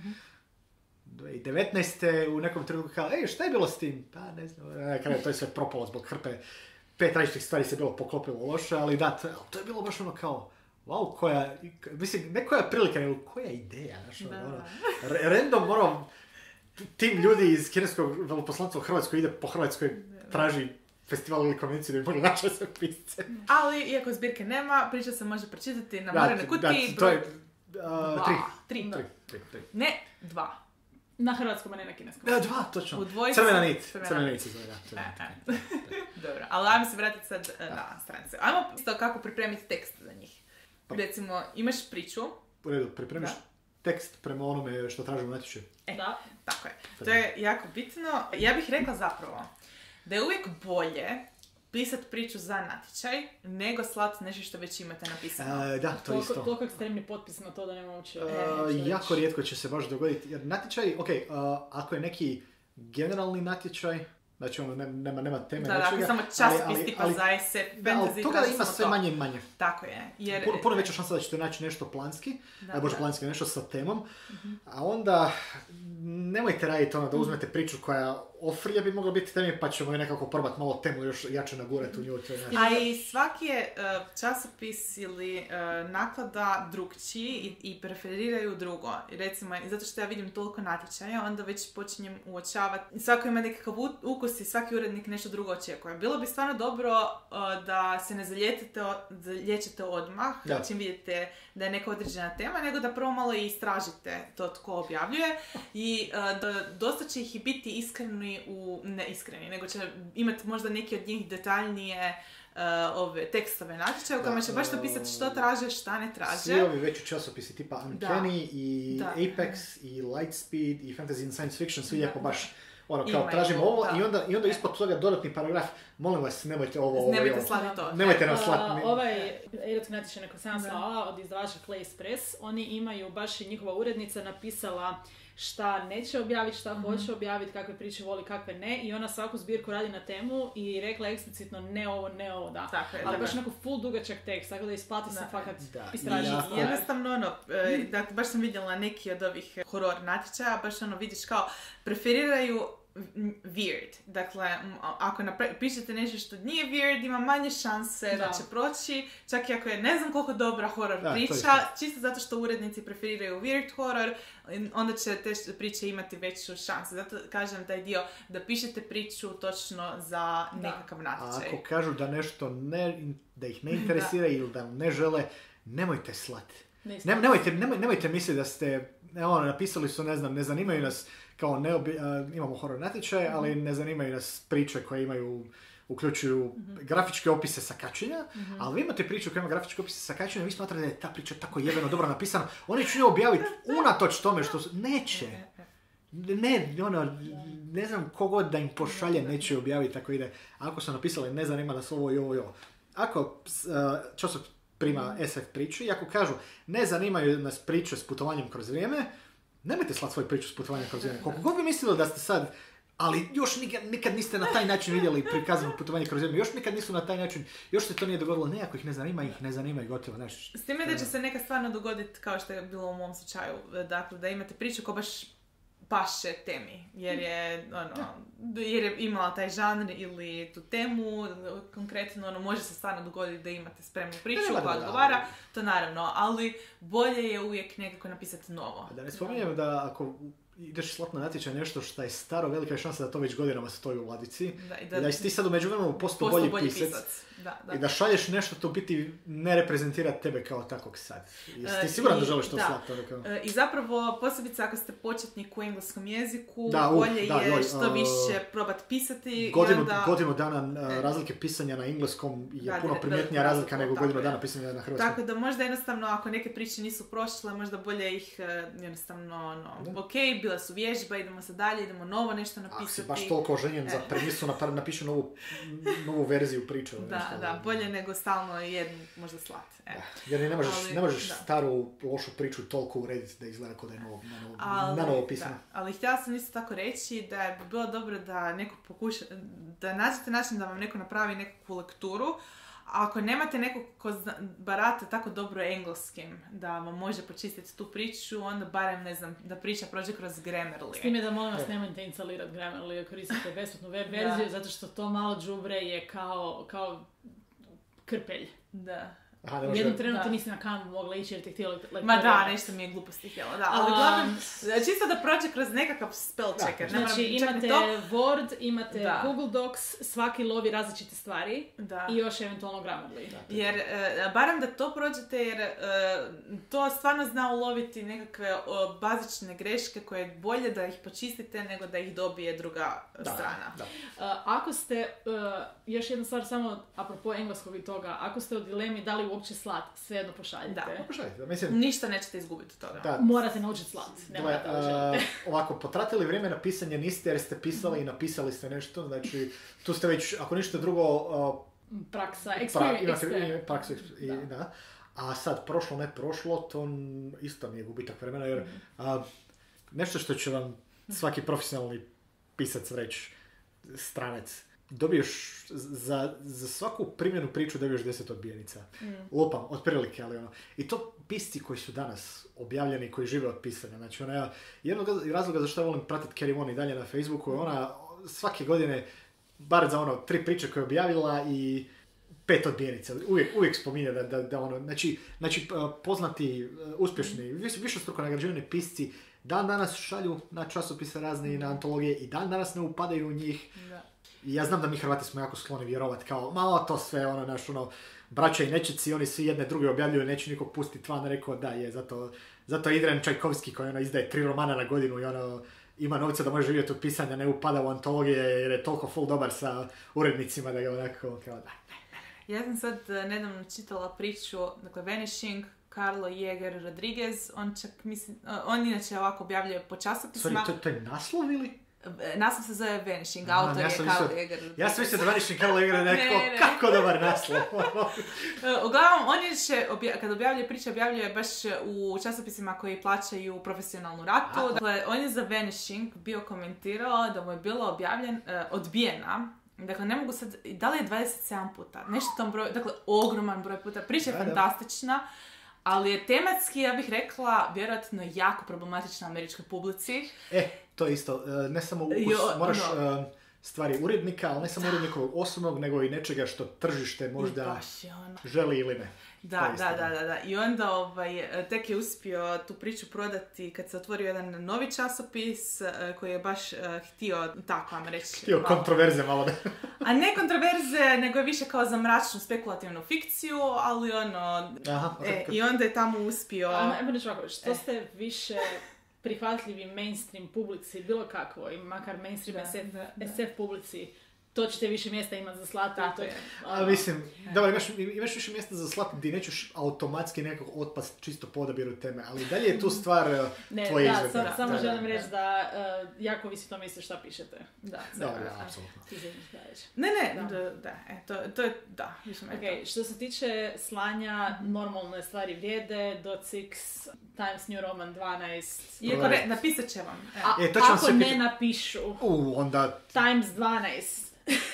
2019. u nekom trenutku kao, šta je bilo s tim? Pa ne znam, to je sve propalo zbog hrpe. 5 različitih stvari se bilo poklopilo loše, ali da, to je bilo baš ono kao, wow, ne koja prilika, nego koja ideja, random, tim ljudi iz kineskog veleposlanstva u Hrvatskoj ide po Hrvatskoj, traži festival ili konvenciju da bi mogli naći sve pisce. Ali, iako zbirke nema, priča se može pročitati na Morenoj kutiji. To je 3. Ne, 2. Na hrvatskom, a ne na kineskom. 2, točno. Crvena nit se zove, da. Dobro, ali ajmo se vratiti sad na stranice. Ajmo isto kako pripremiti tekst za njih. Recimo, imaš priču. U redu, pripremiš tekst prema onome što tražimo natječaj. Da. Tako je. To je jako bitno. Ja bih rekla zapravo da je uvijek bolje pisati priču za natječaj, nego slati nešto što već imate napisano. Da, to isto. Toliko ekstremni potpis na to da nema uopće... jako rijetko će se baš dogoditi. Jer natječaj, ako je neki generalni natječaj, znači nema teme nečega. Dakle, samo časopis tipa za SF, fantasy, toga ima sve manje i manje. Tako je. Jer... Puno veća šansa da ćete naći nešto planski, planski, nešto sa temom, a onda nemojte raditi da uzmete priču koja ofrlja bi mogla biti temi, pa ćemo nekako probati malo temu još jače nagurati u nju. A i svaki je časopis ili naklada drugčiji i preferiraju drugo. Recimo, zato što ja vidim toliko natječaja, onda već počinjem uočavati. Svako ima nekakav ukus i svaki urednik nešto drugo očekuje. Bilo bi stvarno dobro da se ne zalječete odmah, čim vidite da je neka određena tema, nego da prvo malo i istražite to tko objavljuje i dosta će ih i biti iskreni ne iskreni, nego će imati možda neki od njih detaljnije tekstove natječaja u kojima će baš to pisati što traže, šta ne traže. Svi ovi veći časopisi tipa Uncanny i Apex i Lightspeed i Fantasy and Science Fiction, svi lijepo baš kao tražimo ovo i onda ispod toga dodatni paragraf, molim vas, nemojte ovo. Nemojte slati to. Nemojte nas slati. Ovaj erotski natječaj neko sam slala od izdavača Clay Press, oni imaju, baš i njihova urednica napisala šta neće objaviti, šta hoće objaviti, kakve priče voli, kakve ne, i ona svaku zbirku radi na temu i rekla eksplicitno ne ovo, da. Tako je, ali baš onako full dugačak tekst, tako da isplati se fakat istražiti. Jednostavno, dakle, baš sam vidjela neki od ovih horor natječaja, baš vidiš kao preferiraju weird. Dakle, ako pišete nešto što nije weird, ima manje šanse da će proći, čak i ako je ne znam koliko dobra horor priča, čisto zato što urednici preferiraju weird horor, onda će te priče imati veću šansu. Zato kažem taj dio da pišete priču točno za nekakav natječaj. A ako kažu da nešto da ih ne interesira ili da ne žele, nemojte slati. Nemojte misliti da ste, napisali su, ne zanimaju nas kao imamo horor natječaje, ali ne zanimaju nas priče koje uključuju grafičke opise sa kačenja, ali vi imate priču koja ima grafičke opise sa kačenja, vi smatrate da je ta priča tako jebeno dobro napisana, oni će nju objaviti unatoč tome što neće. Ne znam kogod da im pošalje, neće objaviti tako ide. Ako su napisali ne zanima nas ovo i ovo i ovo. Ako prima SF priče i ako kažu ne zanimaju nas priče s putovanjem kroz vrijeme, nemojte slati svoju priču s putovanjem kroz vrijeme. Koliko god bi mislili da ste sad, ali još nikad niste na taj način vidjeli prikazano putovanje kroz vrijeme, još nikad nisu na taj način, još se to nije dogodilo, ne, ako ih ne zanima i gotovo. Znaš, s time da će se neka stvarno dogoditi kao što je bilo u mom slučaju, dakle da imate priču ko baš paše temi, jer je imala taj žanr ili tu temu, konkretno može se stvarno dogoditi da imate spremnu priču koja odgovara, to naravno, ali bolje je uvijek nekako napisati novo. Da ne spominjem da ako ideš slati na natječaj nešto što je staro, velika je šansa da to već godinama stoji u ladici. Da si ti sad u međuvremenu postao bolji pisac. I da šalješ nešto, to biti ne reprezentira tebe kao takvog sad. Jesi ti siguran da želiš to slati? I zapravo, posebice ako ste početnik u engleskom jeziku, bolje je što više probati pisati. Godinu dana razlike pisanja na engleskom je puno primjetnija razlika nego godinu dana pisanja na hrvatskom. Tako da možda jednostavno, ako neke priče nisu prošle, možda bolje ih jednostavno, ok, bile su vježba, idemo sad dalje, idemo novo nešto napisati. Ako si baš toliko oženjen za premisu, napišu novu verziju priče. Da, bolje nego stalno jednu možda slat. Jer ne možeš staru lošu priču toliko urediti da izgleda kao da je na novo pisano. Ali htjela sam isto tako reći da je bilo dobro da neko pokuša, da nađete način da vam neko napravi nekakvu lekturu. Ako nemate nekog ko barata tako dobro engleskim da vam može počistiti tu priču, onda barem, ne znam, da priča prođe kroz Grammarly. S time da molim vas nemojte instalirati Grammarly, koristite besplatnu web verziju, zato što to malo đubre je kao krpelj. Da. U jednom trenutku nisi na Canvu mogla ići jer ti htjela lektora. Ma da, nešto mi je gluposti htjela, da. Ali uglavnom, čisto da prođe kroz nekakav spell checker. Znači imate Word, imate Google Docs, svaki lovi različite stvari i još eventualno Grammarly. Jer, barem da to prođete, jer to stvarno zna uloviti nekakve bazične greške koje je bolje da ih počistite nego da ih dobije druga strana. Ako ste, još jedna stvar samo apropo engleskog i toga, ako ste u dilemi da li uopće slat, svejedno pošaljite. Pošaljite. Mislim, ništa nećete izgubiti od toga. Morate naučiti slat. Ovako, potratili vrijeme na pisanje niste jer ste pisali i napisali ste nešto, znači tu ste već, ako ništa drugo... praksa, praksa, da. A sad, prošlo, ne prošlo, to isto nije gubitak vremena, jer nešto što će vam svaki profesionalni pisac reći, stranac, dobiješ za svaku primjenu priču dobiješ 10 odbijenica. Lupam, otprilike, ali ono. I to pisci koji su danas objavljeni, koji žive od pisanja. Znači, jednog razloga zašto ja volim pratiti Carrie Von i dalje na Facebooku, ona svake godine, bar za 3 priče koje je objavila i 5 odbijenica. Uvijek spominje da ono, znači poznati, uspješni, višestruko nagrađivani pisci dan danas šalju na časopise razne i na antologije i dan danas ne upadaju u njih. I ja znam da mi Hrvati smo jako skloni vjerovati kao, malo to sve, braća i nečici, oni svi jedne druge objavljuju, neće nikog pustiti van, rekao da je, zato Idren Čajkovski koji izdaje 3 romana na godinu i ima novca da može živjeti od pisanja, ne upada u antologije jer je toliko full dobar sa urednicima da ga onako kao da. Ja sam sad nedavno čitala priču, dakle Vanishing, Carlo Jäger Rodriguez, on inače ovako objavljuje po časopisima. To je naslov ili? Naslov se zove Vanishing, autor je Carlo Jäger. Ja sam mislio da Vanishing Carlo Jäger je kako dobar naslov. Uglavnom, on je, kad objavljuje priče, objavljuje baš u časopisima koji plaćaju profesionalnu ratu. Dakle, on je za Vanishing bio komentirao da mu je bilo odbijena. Dakle, ne mogu sad, da li je 27 puta, nešto tom broju, dakle, ogroman broj puta. Priča je fantastična, ali je tematski, ja bih rekla, vjerojatno jako problematična američkoj publici. To je isto, ne samo moraš stvari urednika, ali ne samo urednikovog osobnog, nego i nečega što tržište možda želi ili ne. Da. I onda tek je uspio tu priču prodati kad se otvorio jedan novi časopis koji je baš htio, tako vam reći. Htio kontroverze malo da. A ne kontroverze, nego je više kao za mračnu spekulativnu fikciju, ali i onda je tamo uspio... Što ste više prihvatljivi mainstream publici, bilo kakvo, i makar mainstream SF publici, to ćete više mjesta imati za slati. Mislim, dobro, imaš više mjesta za slati gdje nećeš automatski nekog otpast čisto po odabiru teme, ali dalje je tu stvar tvoje izvedbe. Samo želim reći da jako vi si to mislite šta pišete. Apsolutno. Što se tiče slanja, normalne stvari vrijede, .6, Times New Roman 12. Iako napisat će vam. Ako ne napišu, onda... Times 12.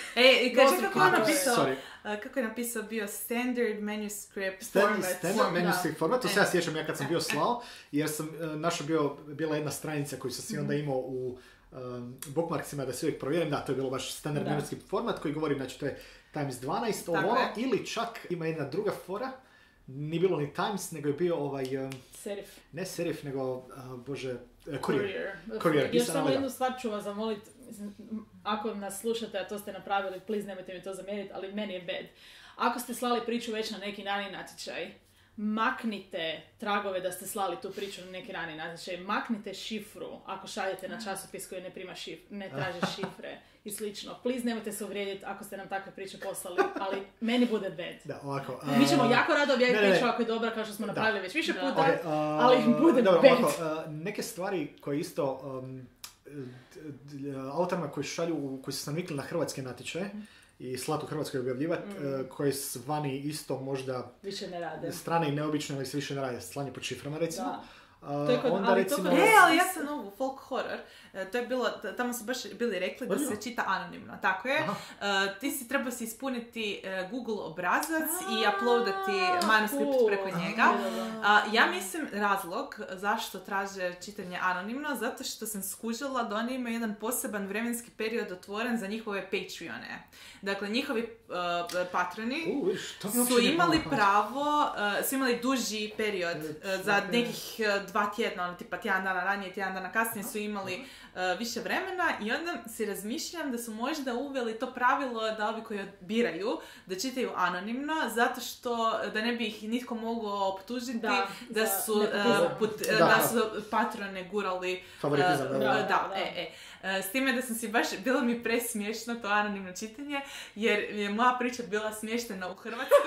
Kako je napisao bio standard manuscript format. Standard manuscript format, to se ja sjećam ja kad sam bio slao, jer sam našao bila jedna stranica koju sam si onda imao u bookmarksima da se uvijek provjerim, da, to je bilo baš standard manuscript format koji govori, znači to je Times 12, ili čak ima jedna druga fora, nije bilo ni Times, nego je bio Serif. Ne Serif, nego, Courier. Još samo jednu stvar ću vas zamoliti, ako nas slušate, a to ste napravili, please nemojte mi to zamjeriti, ali meni je bad. Ako ste slali priču već na neki rani natječaj, maknite tragove da ste slali tu priču na neki rani natječaj, maknite šifru ako šaljete na časopis koji ne traže šifre i slično. Please nemojte se uvrijediti ako ste nam takve priče poslali, ali meni bude bad. Da, ovako. Mi ćemo jako rado objaviti priču ako je dobra, kao što smo napravili već više puta, ali bude bad. Ovako, neke stvari koje isto autorima koji šalju, koji su se navikli na hrvatske natječaje i slat u Hrvatskoj objavljivati, koji s vani isto možda više ne rade. Strane i neobično, ali se više ne rade. Slanje pod šiframa, recimo. Da. Onda recimo... ali ja sam novu folk horror. To je bilo, tamo su baš bili rekli da se čita anonimno. Tako je. Ti si treba si ispuniti Google obrazac i uploadati manuskript preko njega. Ja mislim razlog zašto traže čitanje anonimno, zato što sam skužila da oni imaju jedan poseban vremenski period otvoren za njihove Patreone. Dakle, njihovi patroni su imali pravo, su imali duži period za nekih 2 tjedna, tipa tjedan dana ranije, tjedan dana kasnije su imali više vremena i onda si razmišljam da su možda uveli to pravilo da ovi koji biraju da čitaju anonimno, zato što da ne bi ih nitko mogao optužiti da su patrone gurali favoritizam. S time da sam si baš, bilo mi presmiješno to anonimno čitanje, jer je moja priča bila smještena u Hrvatskoj.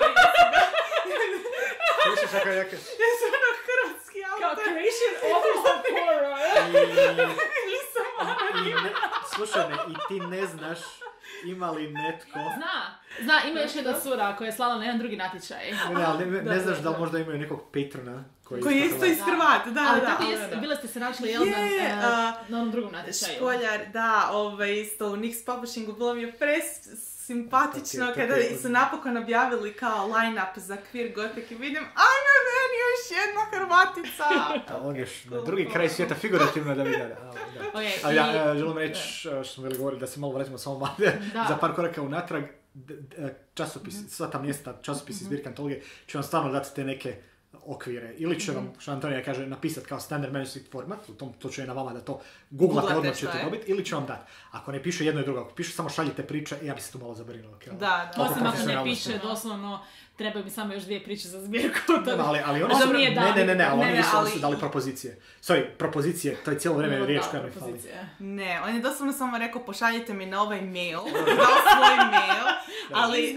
Ja sam hrvatski autor. Kao creation of horror. Slušaj me, i ti ne znaš ima li netko... Zna, ima još jedna cura koja je slala na jedan drugi natječaj. Ne znaš da li možda imaju nekog patrona koji je isto iz Hrvata, Bile ste se našli na onom drugom natječaju. Školjar, isto u Nix Publishingu, bilo mi je simpatično kada su napokon objavili kao line-up za Queer Gothic i vidim, ajme meni još jedna Hrvatica! On je na drugi kraj svijeta figurativno da vidi. Ali ja želim reći, što smo bili govorili, da se malo vratimo samo za par koraka unatrag, časopis, sva ta mjesta, časopis i zbirka antologije, će vam stvarno dati te neke okvire. Ili će vam, što Antonija kaže, napisati kao standard manuscript format, u tom slučaju na vama da to googlate, odmah ćete dobiti, ili će vam dati. Ako ne piše jedno i drugo, ako piše samo šaljite priče, ja bi se tu malo zabrinuo. Osim ako ne piše doslovno, treba mi samo još 2 priče za zbirku. Ali oni su... Ne, oni su dali propozicije. Propozicije, to je cijelo vrijeme riječ koja mi fali. Ne, on je doslovno samo rekao, pošaljite mi na ovaj mail, dao svoj mail, ali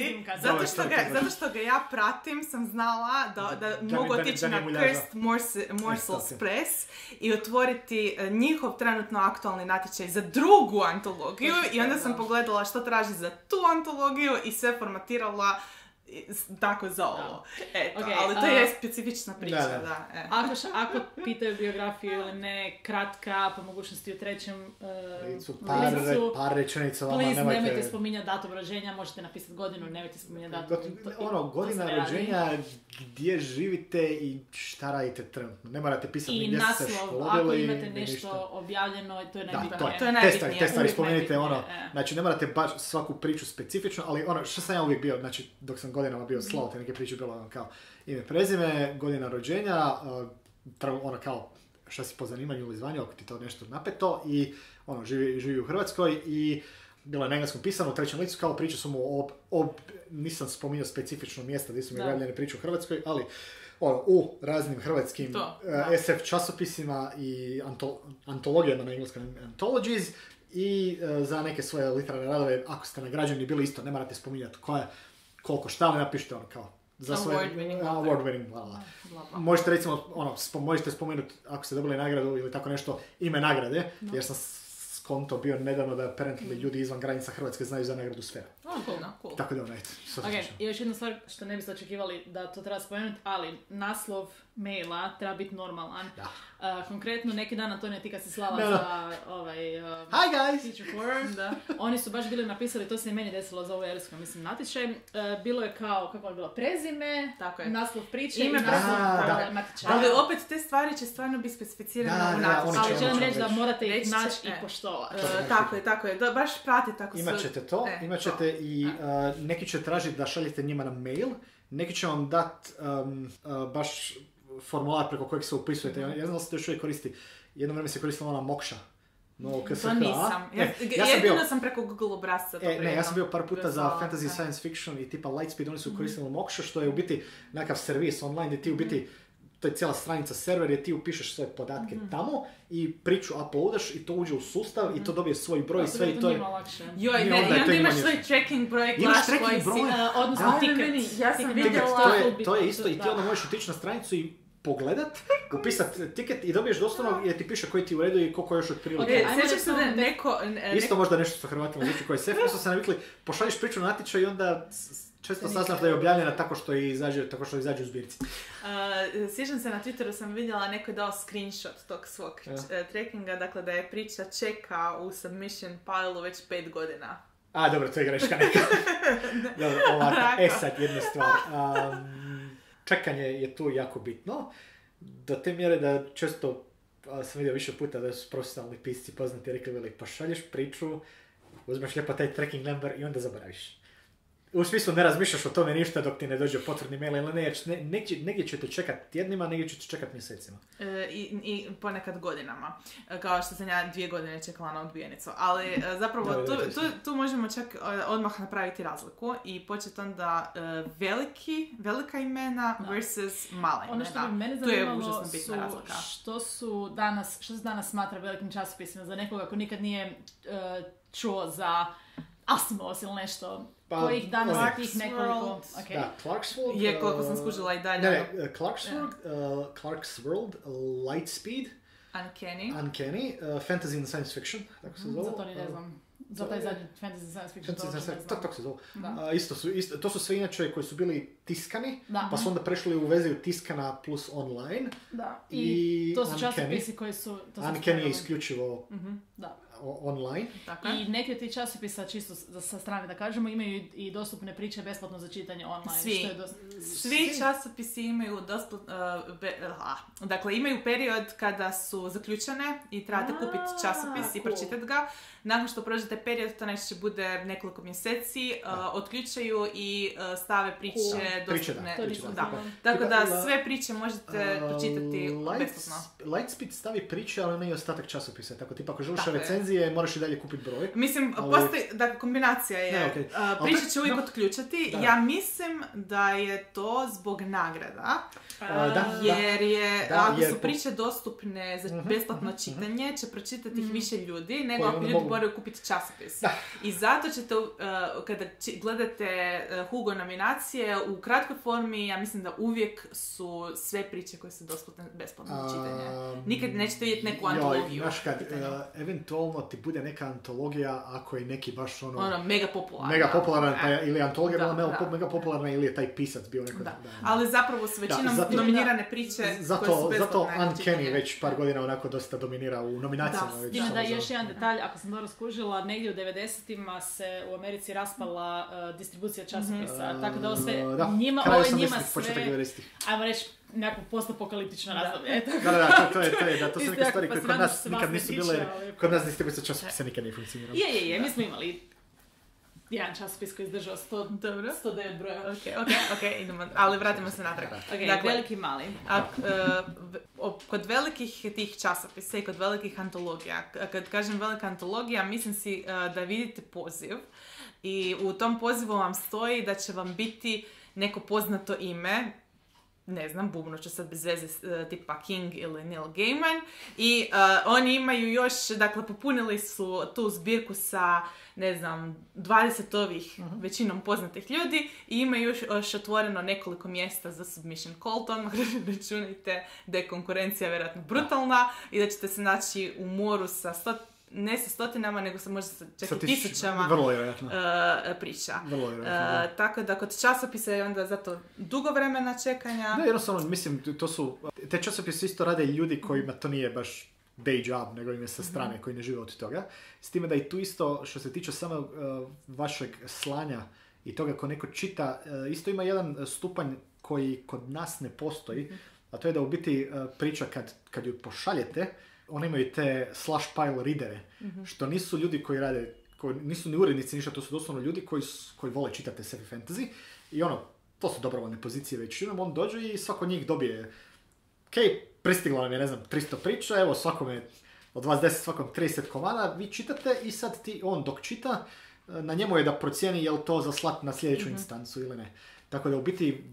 zato što ga ja pratim, sam znala da mogu otići na Cursed Morsels Press i otvoriti njihov trenutno aktualni natječaj za drugu antologiju i onda sam pogledala što traži za tu antologiju i sve formatirala tako za ovo. Ali to je specifična priča. Ako pitaju biografiju ili ne, kratka, po mogućnosti u trećem licu, par rečenica vama, nemojte spominjati datum rođenja, možete napisati godinu, nemojte spominjati datum. Godina rođenja, gdje živite i šta radite trenutno. Ne morate pisati gdje ste se školovili. Ako imate nešto objavljeno, to je najbitnije. To je najbitnije. Te stvari spomenite, znači ne morate baš svaku priču specifično, ali što sam ja uvijek bio, znači dok sam godinama bio slao te neke priče, bilo kao ime, prezime, godina rođenja, kao šta si po zanimanju ili zvanju, ako ti to nešto napeto i živi u Hrvatskoj i bilo je na engleskom pisano u trećem licu, kao priča su mu nisam spominjao specifično mjesto gdje su mi objavljene priče u Hrvatskoj, ali u raznim hrvatskim SF časopisima i antologijama na engleskom Anthologies i za neke svoje literarne radove, ako ste nagrađeni bili isto, ne morate spominjati koliko šta, ali napišite ono kao za svoje award-winning, Možete recimo, možete spomenuti, ako ste dobili nagradu ili tako nešto, ime nagrade, jer sam skonto bio nedavno da apparently ljudi izvan granica Hrvatske znaju za nagradu Sfera. Cool. Tako da eto. I još jedna stvar što ne biste očekivali da to treba spomenuti, ali naslov maila treba biti normalan. Konkretno, neki dan Antonija ti kad si slala za Hi guys! Teacher Forum, oni su baš bili napisali, to se i meni desilo za ovo Ersko, natječaj. Bilo je kao, kako je bilo, prezime, naslov priče i naslov natječaja. Ali opet te stvari će stvarno biti specificirane u natječaju. Ali želim reći da morate ih naći i poštovati. Tako je. Baš pratite tako. Imat ćete to, imat ćete i neki će tražiti da šaljete njima na mail, neki će vam dati baš formular preko kojeg se upisujete. Ja znam da se to još uvijek koristi. Jedno vrijeme se koristila ona Mokša. To nisam. Jedino sam preko Google obrasca. Ja sam bio par puta za fantasy, science fiction i tipa Lightspeed, oni su koristili Mokša, što je u biti nekakav servis online gdje ti u biti, to je cijela stranica server gdje ti upišeš svoje podatke tamo i priču uploadaš i to uđe u sustav i to dobije svoj broj i sve i to je... Joj, ne, i onda imaš svoj tracking broj, imaš tracking broj, odnosno ticket. Ja sam vidjela... To je isto i ti onda možeš otići na stranicu i pogledat, upisat tiket i dobiješ doslovno jer ti piše koji ti u redu i koliko još otprilike. Sjećam se da neko... Isto možda nešto sa Hrvatima zvuči koji je sef, što se navikli, pošalješ priču na natječaj i onda često saznaš da je objavljena tako što izađe u zbirci. Sjećam se, na Twitteru sam vidjela, neko je dao screenshot tog svog trackinga, dakle da je priča čeka u submission file već 5 godina. Dobro, to je greška neka. Dobro, ovako. Sad jedna stvar. Čekanje je tu jako bitno. Do te mjere da često sam vidio više puta da su profesionalni pisci poznati i rekli, pa šalješ priču, uzmeš lijepo taj tracking number i onda zaboraviš. U smislu ne razmišljaš o tome ništa dok ti ne dođe potvrdni mail ili negdje ćete čekati tjednima, negdje ćete čekati mjesecima. I ponekad godinama. Kao što sam ja 2 godine čekala na odbijenicu. Ali zapravo tu možemo čak odmah napraviti razliku i početi onda velika imena versus mala imena. Ono što bi mene zanimalo što se danas smatra velikim časopisima za nekoga ko nikad nije čuo za Asimov ili nešto. Kojih danas tih nekoliko... Okay. Da, Clark's World... Je koliko sam skužila i dalje. Clark's World, Lightspeed... Uncanny, Fantasy and Science Fiction, tako se zove. Za to ni ne znam. Za taj zadnji Fantasy and Science Fiction tako se zove. To su sve inače koji su bili tiskani, pa su onda prešli u verziju tiskana plus online. Da, i to su časopisi koji su... Uncanny je isključivo... online. Tako. I neki od tih časopisa, čisto sa strane da kažemo, imaju i dostupne priče besplatno za čitanje online. Svi časopisi imaju dakle, imaju period kada su zaključane i trebate kupiti časopis i pročitati ga. Nakon što prođete period, to najčešće bude nekoliko mjeseci, otključaju i stave priče dostupne. Tako da sve priče možete pročitati besplatno. Lightspeed stavi priče, ali ne i ostatak časopisa. Tako tipa ako želiš recenzije, moraš i dalje kupiti broj. Mislim, postoji, da kombinacija je, priče će uvijek otključati. Ja mislim da je to zbog nagrada. Ako su priče dostupne za besplatno čitanje, će pročitati ih više ljudi, nego ako ljudi moraju kupiti časopis. I zato ćete, kada gledate Hugo nominacije, u kratkoj formi, ja mislim da uvijek su sve priče koje su dostupne besplatno čitanje. Nikad nećete vidjeti neku antologiju. Eventualno ti bude neka antologija ako je neki baš mega popularan. Ili antologija bila mega popularna ili je taj pisac bio neko ali zapravo su većinom nominirane priče koje su besplatne. Zato Uncanny već par godina onako dosta dominira u nominacijama. Da, još jedan detalj, ako sam dobro skužila, negdje u 90-ima se u Americi raspala distribucija časopisa, tako da ovo sve, njima sve, ajmo reći, nekako postapokaliptično razdoblje. To su neke stvari koje kod nas nikad nisu bile, kod nas distribucija časopisa nikad nije funkcionirala. Mi smo imali jedan časopis koji je izdržao 109 broja. Ok, idemo, ali vratimo se natrag. Dakle, veliki mali. Kod velikih tih časopisa i kod velikih antologija, kad kažem velika antologija, mislim si da vidite poziv i u tom pozivu vam stoji da će vam biti neko poznato ime ne znam, bubnuću sad bez veze, tipa King ili Neil Gaiman, i oni imaju još, dakle, popunili su tu zbirku sa, ne znam, 20 ovih većinom poznatih ljudi i imaju još otvoreno nekoliko mjesta za submission call, to odmah računajte da je konkurencija vjerojatno brutalna i da ćete se naći u moru sa ne sa stotinama, nego sa možda čak i tisućama priča. Tako da kod časopisa je onda zato dugo vremena čekanja. Ne, jednostavno, mislim, te časopise isto rade ljudi kojima to nije baš day job, nego im je sa strane, koji ne žive od toga. S time da i tu isto, što se tiče samo vašeg slanja i toga ko neko čita, isto ima jedan stupanj koji kod nas ne postoji, a to je da u biti priča kad ju pošaljete, oni imaju te slash pile readere, što nisu ljudi koji rade, koji nisu ni urednici, ništa, to su doslovno ljudi koji vole čitati sci-fi fantasy i to su dobrovoljne pozicije većinom, on dođe i svako njih dobije, pristiglo nam je, ne znam, 300 priča, evo svakome od vas 10, svakom 30 komada, vi čitate i sad on dok čita, na njemu je da procijeni je li to za slat na sljedeću instancu ili ne. Tako da u biti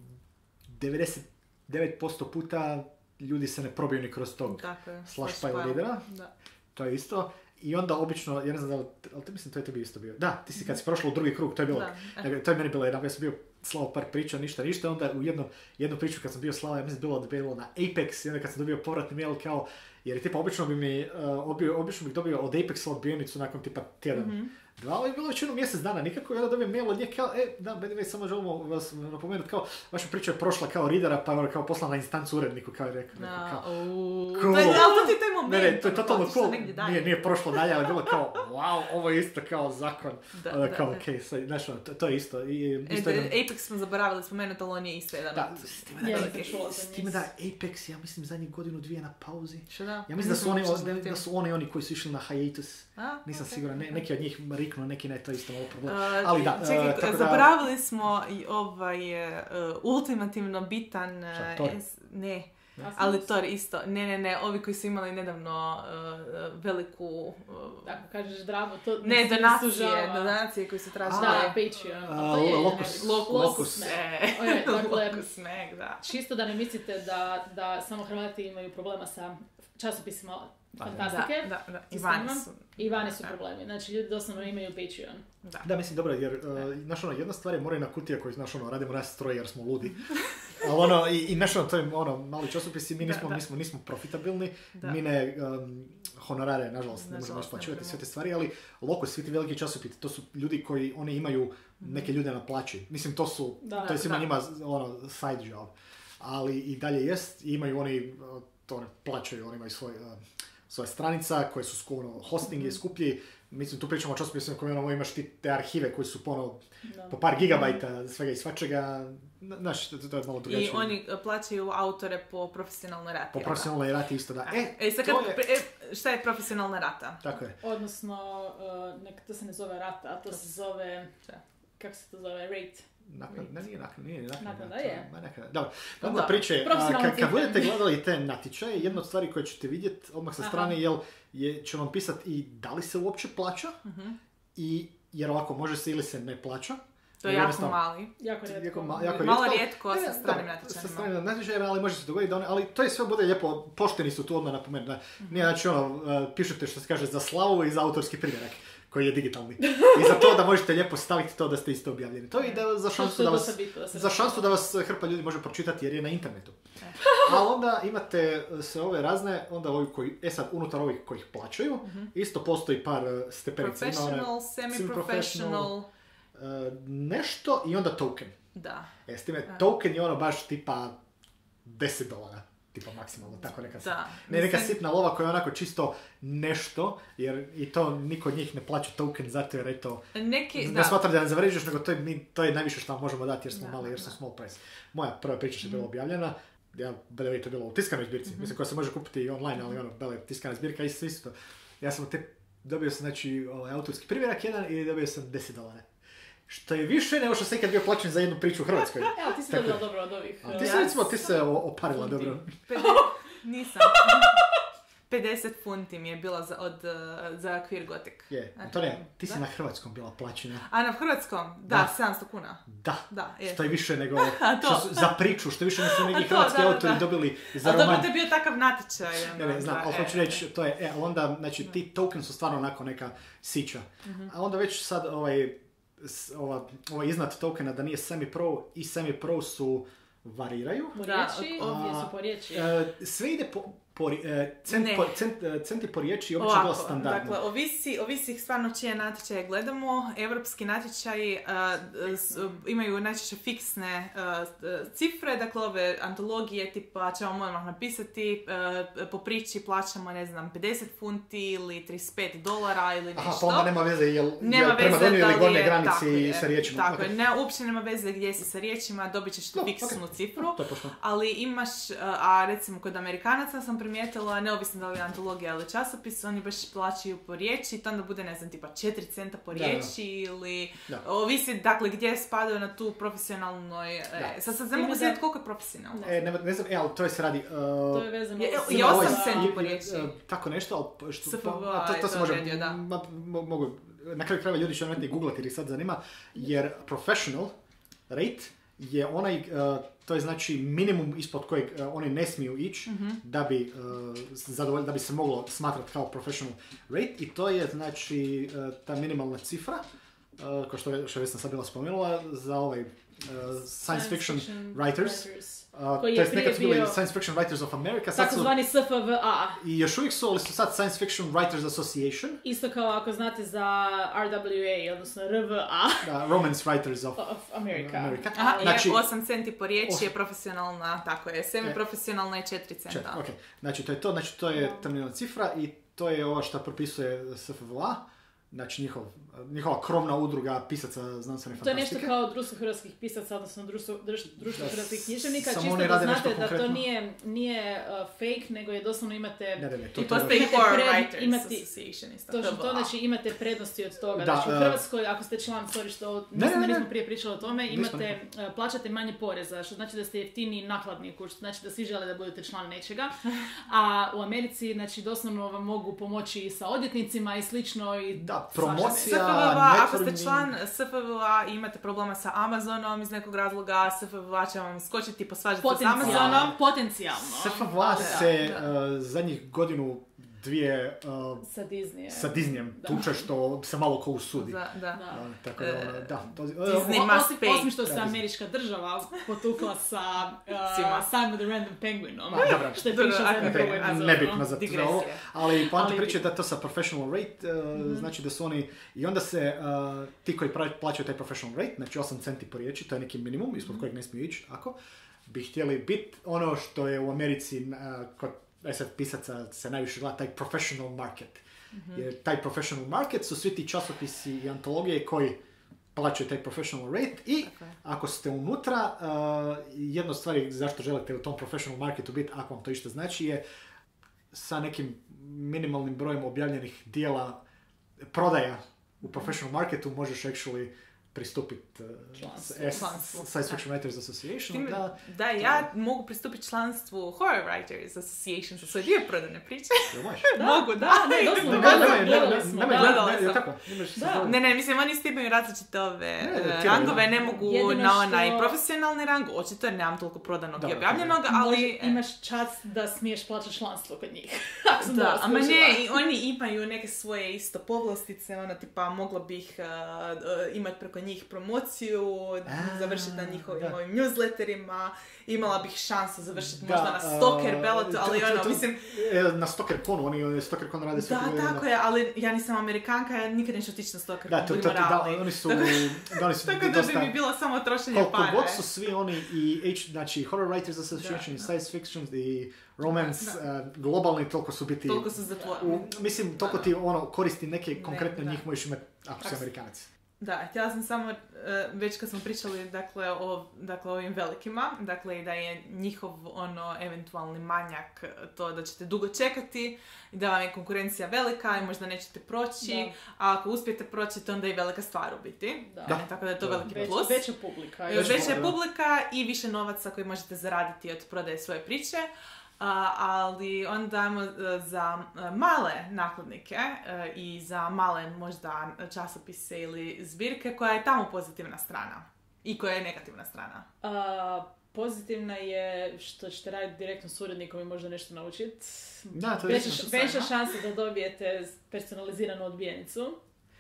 99% puta ljudi se ne probiju ni kroz tog slash pile readera. To je isto. I onda obično, ja ne znam da li, ali mislim to je tebi isto bio. Da, ti si kad si prošla u drugi krug, to je bilo, to je meni bilo jedan, ja sam bio slao par priča, ništa, onda u jednu priču kad sam bio slao, ja mislim bilo na Apex, i onda kad sam dobio povratni mail kao, jer tipa obično bih dobio od Apexa odbijenicu nakon tipa tjedan. Dva, ali je bilo već mjesec dana nikako, i onda dobijem mail od nje kao, da, anyway, samo želimo vas napomenuti, kao, vaša priča je prošla kao readera, pa je kao poslana instancu uredniku, kao je rekao. Cool. To je taj moment. Ne, to je totalno cool, nije prošlo dalje, ali bilo kao, wow, ovo je isto kao zakon. Kao, okej, znaš, to je isto. Apex smo zaboravili spomenuti, ali on je isto jedan od... S time da Apex, ja mislim, zadnjih godinu, dvije na pauzi. Što da? Ja mislim da su oni koji su išli na hiatus. Nisam siguran, neki od njih riknu, neki ne, to je isto malo problem. Ali da, čekaj, zaboravili smo i ultimativno bitan... Ne, ali to je isto. Ne, ovi koji su imali nedavno veliku... Tako kažeš dramu, to... Ne, donacije koji su tražili. Da, Patreon. Locus. Locus Mag, da. Čisto da ne mislite da samo Hrvati imaju problema sa časopisima fantastike. Da. I vani su problemi. Znači, ljudi doslovno imaju Patreon. Da, mislim, dobro, jer jedna stvar je moraju na kutija koji, radimo nas troje jer smo ludi. Ali i to je mali časopis i mi nismo profitabilni, mi ne honorare, nažalost, ne možemo isplaćivati sve te stvari, ali Locus, svi ti veliki časopisi, to su ljudi koji, oni imaju neke ljude na plaći. Mislim, to je svima njima side job. Ali i dalje jest, imaju oni, to ne plaćaju, oni imaju svoje stranica koje su hosting je skuplji. Mislim, tu pričamo o časopisima koji imaš ti te arhive koji su po par gigabajta svega i svačega. Znaš, to je malo drugačije. I oni plaćaju autore po profesionalnoj rati. Po profesionalnoj rati isto, da. Šta je profesionalna rata? Tako je. Odnosno, to se ne zove rata, a to se zove, kako se to zove, rate. Nije naknada. Je. Dobro, priče, kad budete gledali te natječaje, jedna od stvari koje ćete vidjeti odmah sa strane će vam pisati i da li se uopće plaća, jer ovako može se ili se ne plaća. To je jako mali. Malo rijetko sa stranim natječajima. Sa stranim natječajima, ali može se dogoditi ali to je sve bude lijepo, pošteni su tu odmah napomenuti. Nije znači pišete što se kaže za slavu i za autorski primjerak koji je digitalni. I za to da možete lijepo staviti to da ste isto objavljeni. To je za šansu da vas hrpa ljudi može pročitati jer je na internetu. A onda imate sve ove razne, onda ovi koji, sad unutar ovih koji ih plaćaju, isto postoji par stepenica. Professional, semi-professional, nešto i onda token. Da. S time token je baš tipa $10. Tipa maksimalno, tako neka sitna lova koja je onako čisto nešto, jer i to niko od njih ne plaća token zato jer je to ne smatram da ne zavređuješ, nego to je najviše što vam možemo dati jer smo mali, jer smo small price. Moja prva priča je bila objavljena, to je bilo u tiskanoj zbirci, mislim koja se može kupiti i online, ali bila je tiskana zbirka isto. Ja sam dobio sam autorski primjerak jedan i dobio sam $10. Što je više nego što sam ikad bio plaćen za jednu priču u Hrvatskoj. Evo, ti si dobila dobro od ovih. Ti se oparila dobro. Nisam. 50 funti mi je bila za Queer Gothic. Je, Antonija, ti si na hrvatskom bila plaćena. A na hrvatskom? Da, 700 kuna. Da, što je više nego za priču, što je više nego neki hrvatski autori dobili za roman. A dobro, to je bio takav natječaj. Ne, znam, ali hoću reći, to je, onda, znači, ti tokens su stvarno onako neka sića. A onda već sad ovaj iznad tokena da nije semi-pro i semi-pro su variraju. Ovdje su po riječi. Sve ide centi po riječi i obično je bilo standardno. Dakle, ovisi stvarno čije natječaje gledamo. Evropski natječaji imaju najčešće fiksne cifre, dakle ove antologije tipa ćemo odmah napisati, po priči plaćamo, ne znam, 50 funti ili $35 ili nešto. Aha, pa onda nema veze jel prema donju ili gornje granici sa riječima. Tako je, uopće nema veze gdje si sa riječima, dobit ćeš fiksnu cifru, ali imaš, a recimo kod Amerikanaca sam primijetila, neovisno da li je antologija ili časopis, oni baš plaćaju po riječi i to onda bude, ne znam, tipa 4 centa po riječi ili ovisi, dakle, gdje spadaju na tu profesionalnoj... Sad ne mogu znati koliko je profesionalno. Ne znam, ali to se radi... to je vezano... Je 8 centi po riječi. Tako nešto, ali... SFVA to se može... Mogu... Na kraju krajeva ljudi će vam googlati jer ih sad zanima, jer professional rate je onaj... To je znači minimum ispod kojeg oni ne smiju ići da bi se moglo smatrati kao professional rate i to je znači ta minimalna cifra, kao što je Vesna sad bila spomenula, za ovaj science fiction writers. Koji je prije bio Science Fiction Writers of America. Takozvani SFVA. I još uvijek su, ali su sad Science Fiction Writers Association. Isto kao ako znate za RWA, odnosno RVA. Da, Romance Writers of America. Aha, znači, 8 centi po riječi je profesionalna, tako je, semi-profesionalna je 4 centa. Okay. Znači to je terminalna cifra i to je ovo što propisuje SFVA. Znači njihova krovna udruga pisaca znanstvene fantastike. To je nešto kao društvo hrvatskih pisaca, odnosno društvo hrvatskih književnika, čisto da znate da to nije fake, nego je doslovno imate... I postoji Horror Writers Association isto. To znači imate prednosti od toga. Znači u Hrvatskoj, ako ste član, što mislim da nismo prije pričali o tome, plaćate manje poreza, što znači da ste jeftiniji nakladni kurs, što znači da svi žele da budete član nečega. A u Americi, znači doslovno vam mogu pomoći i sa odvjetnicima i slično i promocija, SFVA, ako ste član SFVA i imate problema sa Amazonom iz nekog razloga, SFVA će vam skočiti i posvađati s Amazonom. Potencijalno. SFVA se zadnjih godinu dvije sa Disneyem tuče što se malo ko usudi. Tako Disney must pay. Osim što se američka država potukla sa Simon the Random Penguinom. Što je priča za jednu nebitno za to. Ali poanta priča je da to sa professional rate, znači da su oni, i onda se ti koji plaćaju taj professional rate, znači 8 centi po riječi, to je neki minimum, ispod kojeg ne smiju ići, ako bi htjeli biti ono što je u Americi kod SF pisaca se najviše gleda taj professional market. Jer taj professional market su svi ti časopisi i antologije koji plaćaju taj professional rate i ako ste unutra, jedna od stvari zašto želite u tom professional marketu biti, ako vam to išta znači, je sa nekim minimalnim brojem objavljenih dijela prodaja u professional marketu možeš actually pristupiti Science Fiction Writers Association. Ja mogu pristupiti članstvu Horror Writers Association za svoje dvije prodane priče. Mogu, Ne, mislim, oni isto imaju različite ove rangove, ne mogu na onaj profesionalni rang, očito jer nemam toliko prodanog i objavljenog, ali... Imaš čast da smiješ plaćati članstvo kod njih. Da, ama ne, oni imaju neke svoje isto povlastice, ono tipa mogla bih imati preko njih promociju, završiti na njihovim newsletterima, imala bih šansu završiti možda na Stalker Ballot, ali mislim... Na Stalker Conu, oni Stalker Con rade sve. Da, tako je, ali ja nisam Amerikanka, ja nikad neću otići na Stalker Con, budimo realni. Oni su tako da bi mi bilo samo trošenje para. Koliko god su svi oni i znači Horror Writers Association i Science Fiction i Romance, globalni, toliko su biti... Toliko su zatvoreni. Mislim, toliko ti koristi neke konkretne njih možeš imati ako si Amerikanac. Da, htjela sam samo, već kad smo pričali o ovim velikima, dakle i da je njihov eventualni manjak to da ćete dugo čekati i da vam je konkurencija velika i možda nećete proći, a ako uspijete proći to onda je velika stvar u biti. Tako da je to veliki plus. Veća publika. Veća publika i više novaca koji možete zaraditi od prodaje svoje priče. ali onda dajemo za male nakladnike i za male možda časopise ili zbirke koja je tamo pozitivna strana i koja je negativna strana. Pozitivna je što ćete raditi direktno s urednikom i možda nešto naučiti. Da, to je veća šansa da dobijete personaliziranu odbijenicu.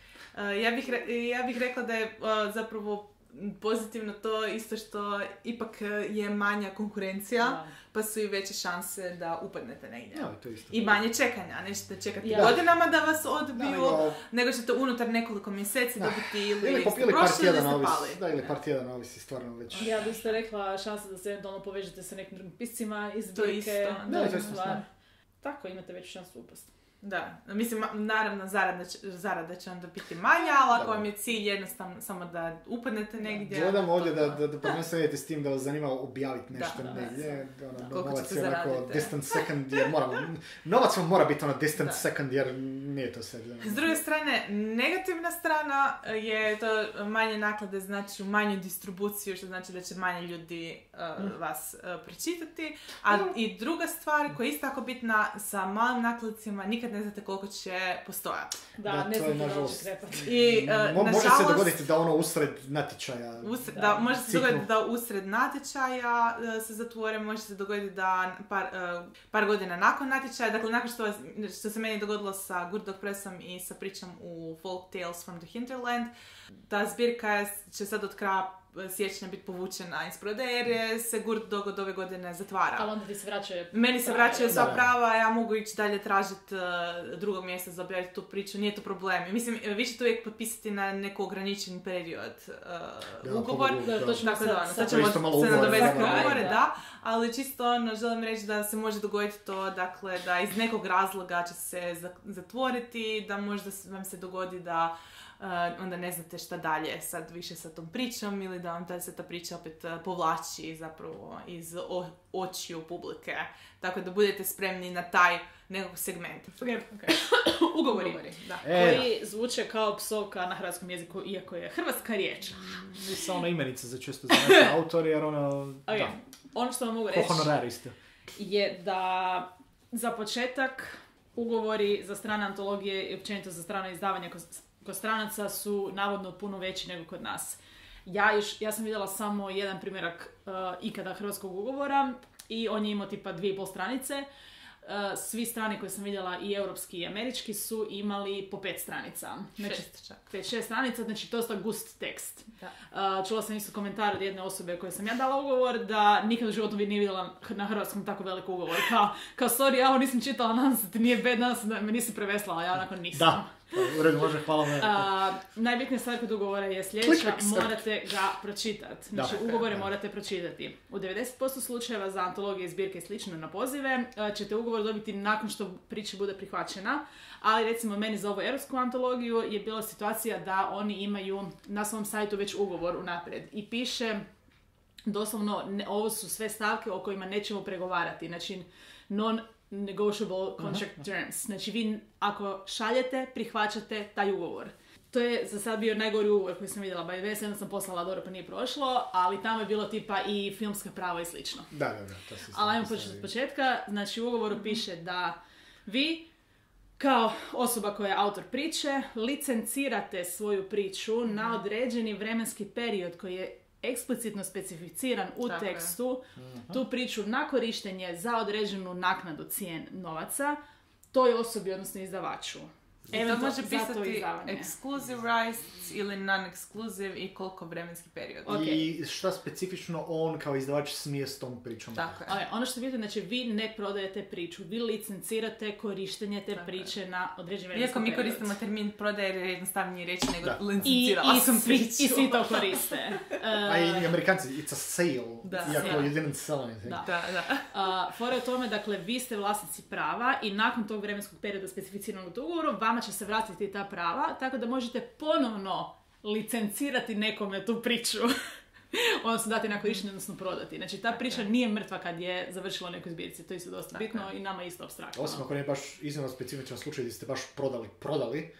Ja bih rekla da je zapravo pozitivno to isto što ipak je manja konkurencija, pa su i veće šanse da upadnete negdje. Ja, to isto. I manje čekanja, nećete čekati godinama da vas odbiju, nego ćete unutar nekoliko mjeseci dobiti ili par tjedana ili par tjedana ovisi stvarno već. Ja bih ste rekla šansa da se eventualno povežete sa nekim drugim piscima iz to zbirke. To isto. Tako imate veću šansu upasti. Da, mislim, naravno zarada će onda biti manja, ali ako vam je cilj jednostavno samo da upadnete negdje... Gledam ovdje da prvenstveno idete s tim da vas zanima objaviti nešto negdje. Novac je onako distant second jer novac vam mora biti distant second jer nije to sve. S druge strane, negativna strana je to manje naklade, znači manju distribuciju, što znači da će manje ljudi vas pročitati. A i druga stvar koja je isto tako bitna, sa malim nakladcima nikad ne znate koliko će postojati. Da, ne znate da će krepati. Može se dogoditi da usred natječaja... Može se dogoditi da usred natječaja se zatvore, može se dogoditi da par godina nakon natječaja, dakle nakon što se meni dogodilo sa Good Dog Pressom i sa pričom u Folk Tales from the Hinterland, ta zbirka će sad od kraja siječnja biti povučena iz prodaje jer se Good Dog od ove godine zatvara. Ali onda ti se vraćaju... Meni se vraćaju sva prava, ja mogu ići dalje tražiti drugog mjesta za objaviti tu priču, nije to problem. Mislim, vi ćete uvijek potpisati na neko ograničen period ugovor. Sad ćemo se nadovezati na ugovore, da. Ali čisto želim reći da se može dogoditi to, dakle, da iz nekog razloga će se zatvoriti, da možda vam se dogodi da onda ne znate šta dalje sad više sa tom pričom ili da vam se ta priča opet povlači zapravo iz očiju publike. Tako da budete spremni na taj nekog segment. Okay. Ugovori. Da. Koji zvuče kao psovka na hrvatskom jeziku, iako je hrvatska riječ. Nisam ona imenica za često za naše autori, jer ono što vam mogu reći je da za početak ugovori za strane antologije i općenito za strano izdavanje kod stranaca su navodno puno veći nego kod nas. Ja sam vidjela samo jedan primjerak ikada hrvatskog ugovora i on je imao tipa 2,5 stranice. Svi strani koje sam vidjela, i europski i američki, su imali po 5 stranica. Znači, 5-6 stranica, znači dosta gust tekst. Čula sam isto komentar od jedne osobe koje sam ja dala ugovor da nikad u životu nije vidjela na hrvatskom tako velik ugovor. Kao sorry, ja ovo nisam čitala, nadam se ti nije bed, nadam se da me nisi preveslala, ja onako nisam. Da. U redu, može, hvala me. Najbitnija stvar kod ugovora je sljedeća, morate ga pročitati. Znači, ugovore morate pročitati. U 90% slučajeva za antologije, zbirke i slično na pozive ćete ugovor dobiti nakon što priča bude prihvaćena, ali recimo meni za ovu europsku antologiju je bila situacija da oni imaju na svom sajtu već ugovor unaprijed i piše doslovno, ovo su sve stavke o kojima nećemo pregovarati. Znači, non-negotiable contract terms. Znači, vi ako šaljete, prihvaćate taj ugovor. To je za sad bio najgori ugovor koji sam vidjela. By the way, sam poslala dobro pa nije prošlo, ali tamo je bilo tipa i filmska prava i slično. Da, to se ali ajmo početi od početka. Znači, u ugovoru piše da vi, kao osoba koja je autor priče, licencirate svoju priču na određeni vremenski period koji je eksplicitno specificiran u tekstu, tu priču na korištenje za određenu naknadu cijene novaca toj osobi, odnosno izdavaču. To može pisati exclusive rights ili non-exclusive i koliko vremenski period. I šta specifično on kao izdavač smije s tom pričom? Tako je. Ono što vidite, znači vi ne prodajete priču, vi licencirate korištenje te priče na određen vremenski period. Iako mi koristimo termin prodaje, jer je jednostavnije reći nego licencirala sam priču. I svi to koriste. A i Amerikanci, it's a sale, iako you didn't sell anything. Fora je u tome, dakle, vi ste vlasnici prava i nakon tog vremenskog perioda specificiranog ugovoru, vama će se vratiti ta prava, tako da možete ponovno licencirati nekome tu priču. Odnosno dati na korištenje, odnosno prodati. Znači, ta priča nije mrtva kad je završila u nekoj zbirci. To je isto dosta bitno i nama isto apstraktno. Osim ako nije baš iznimno specifičan slučaj gdje ste baš prodali,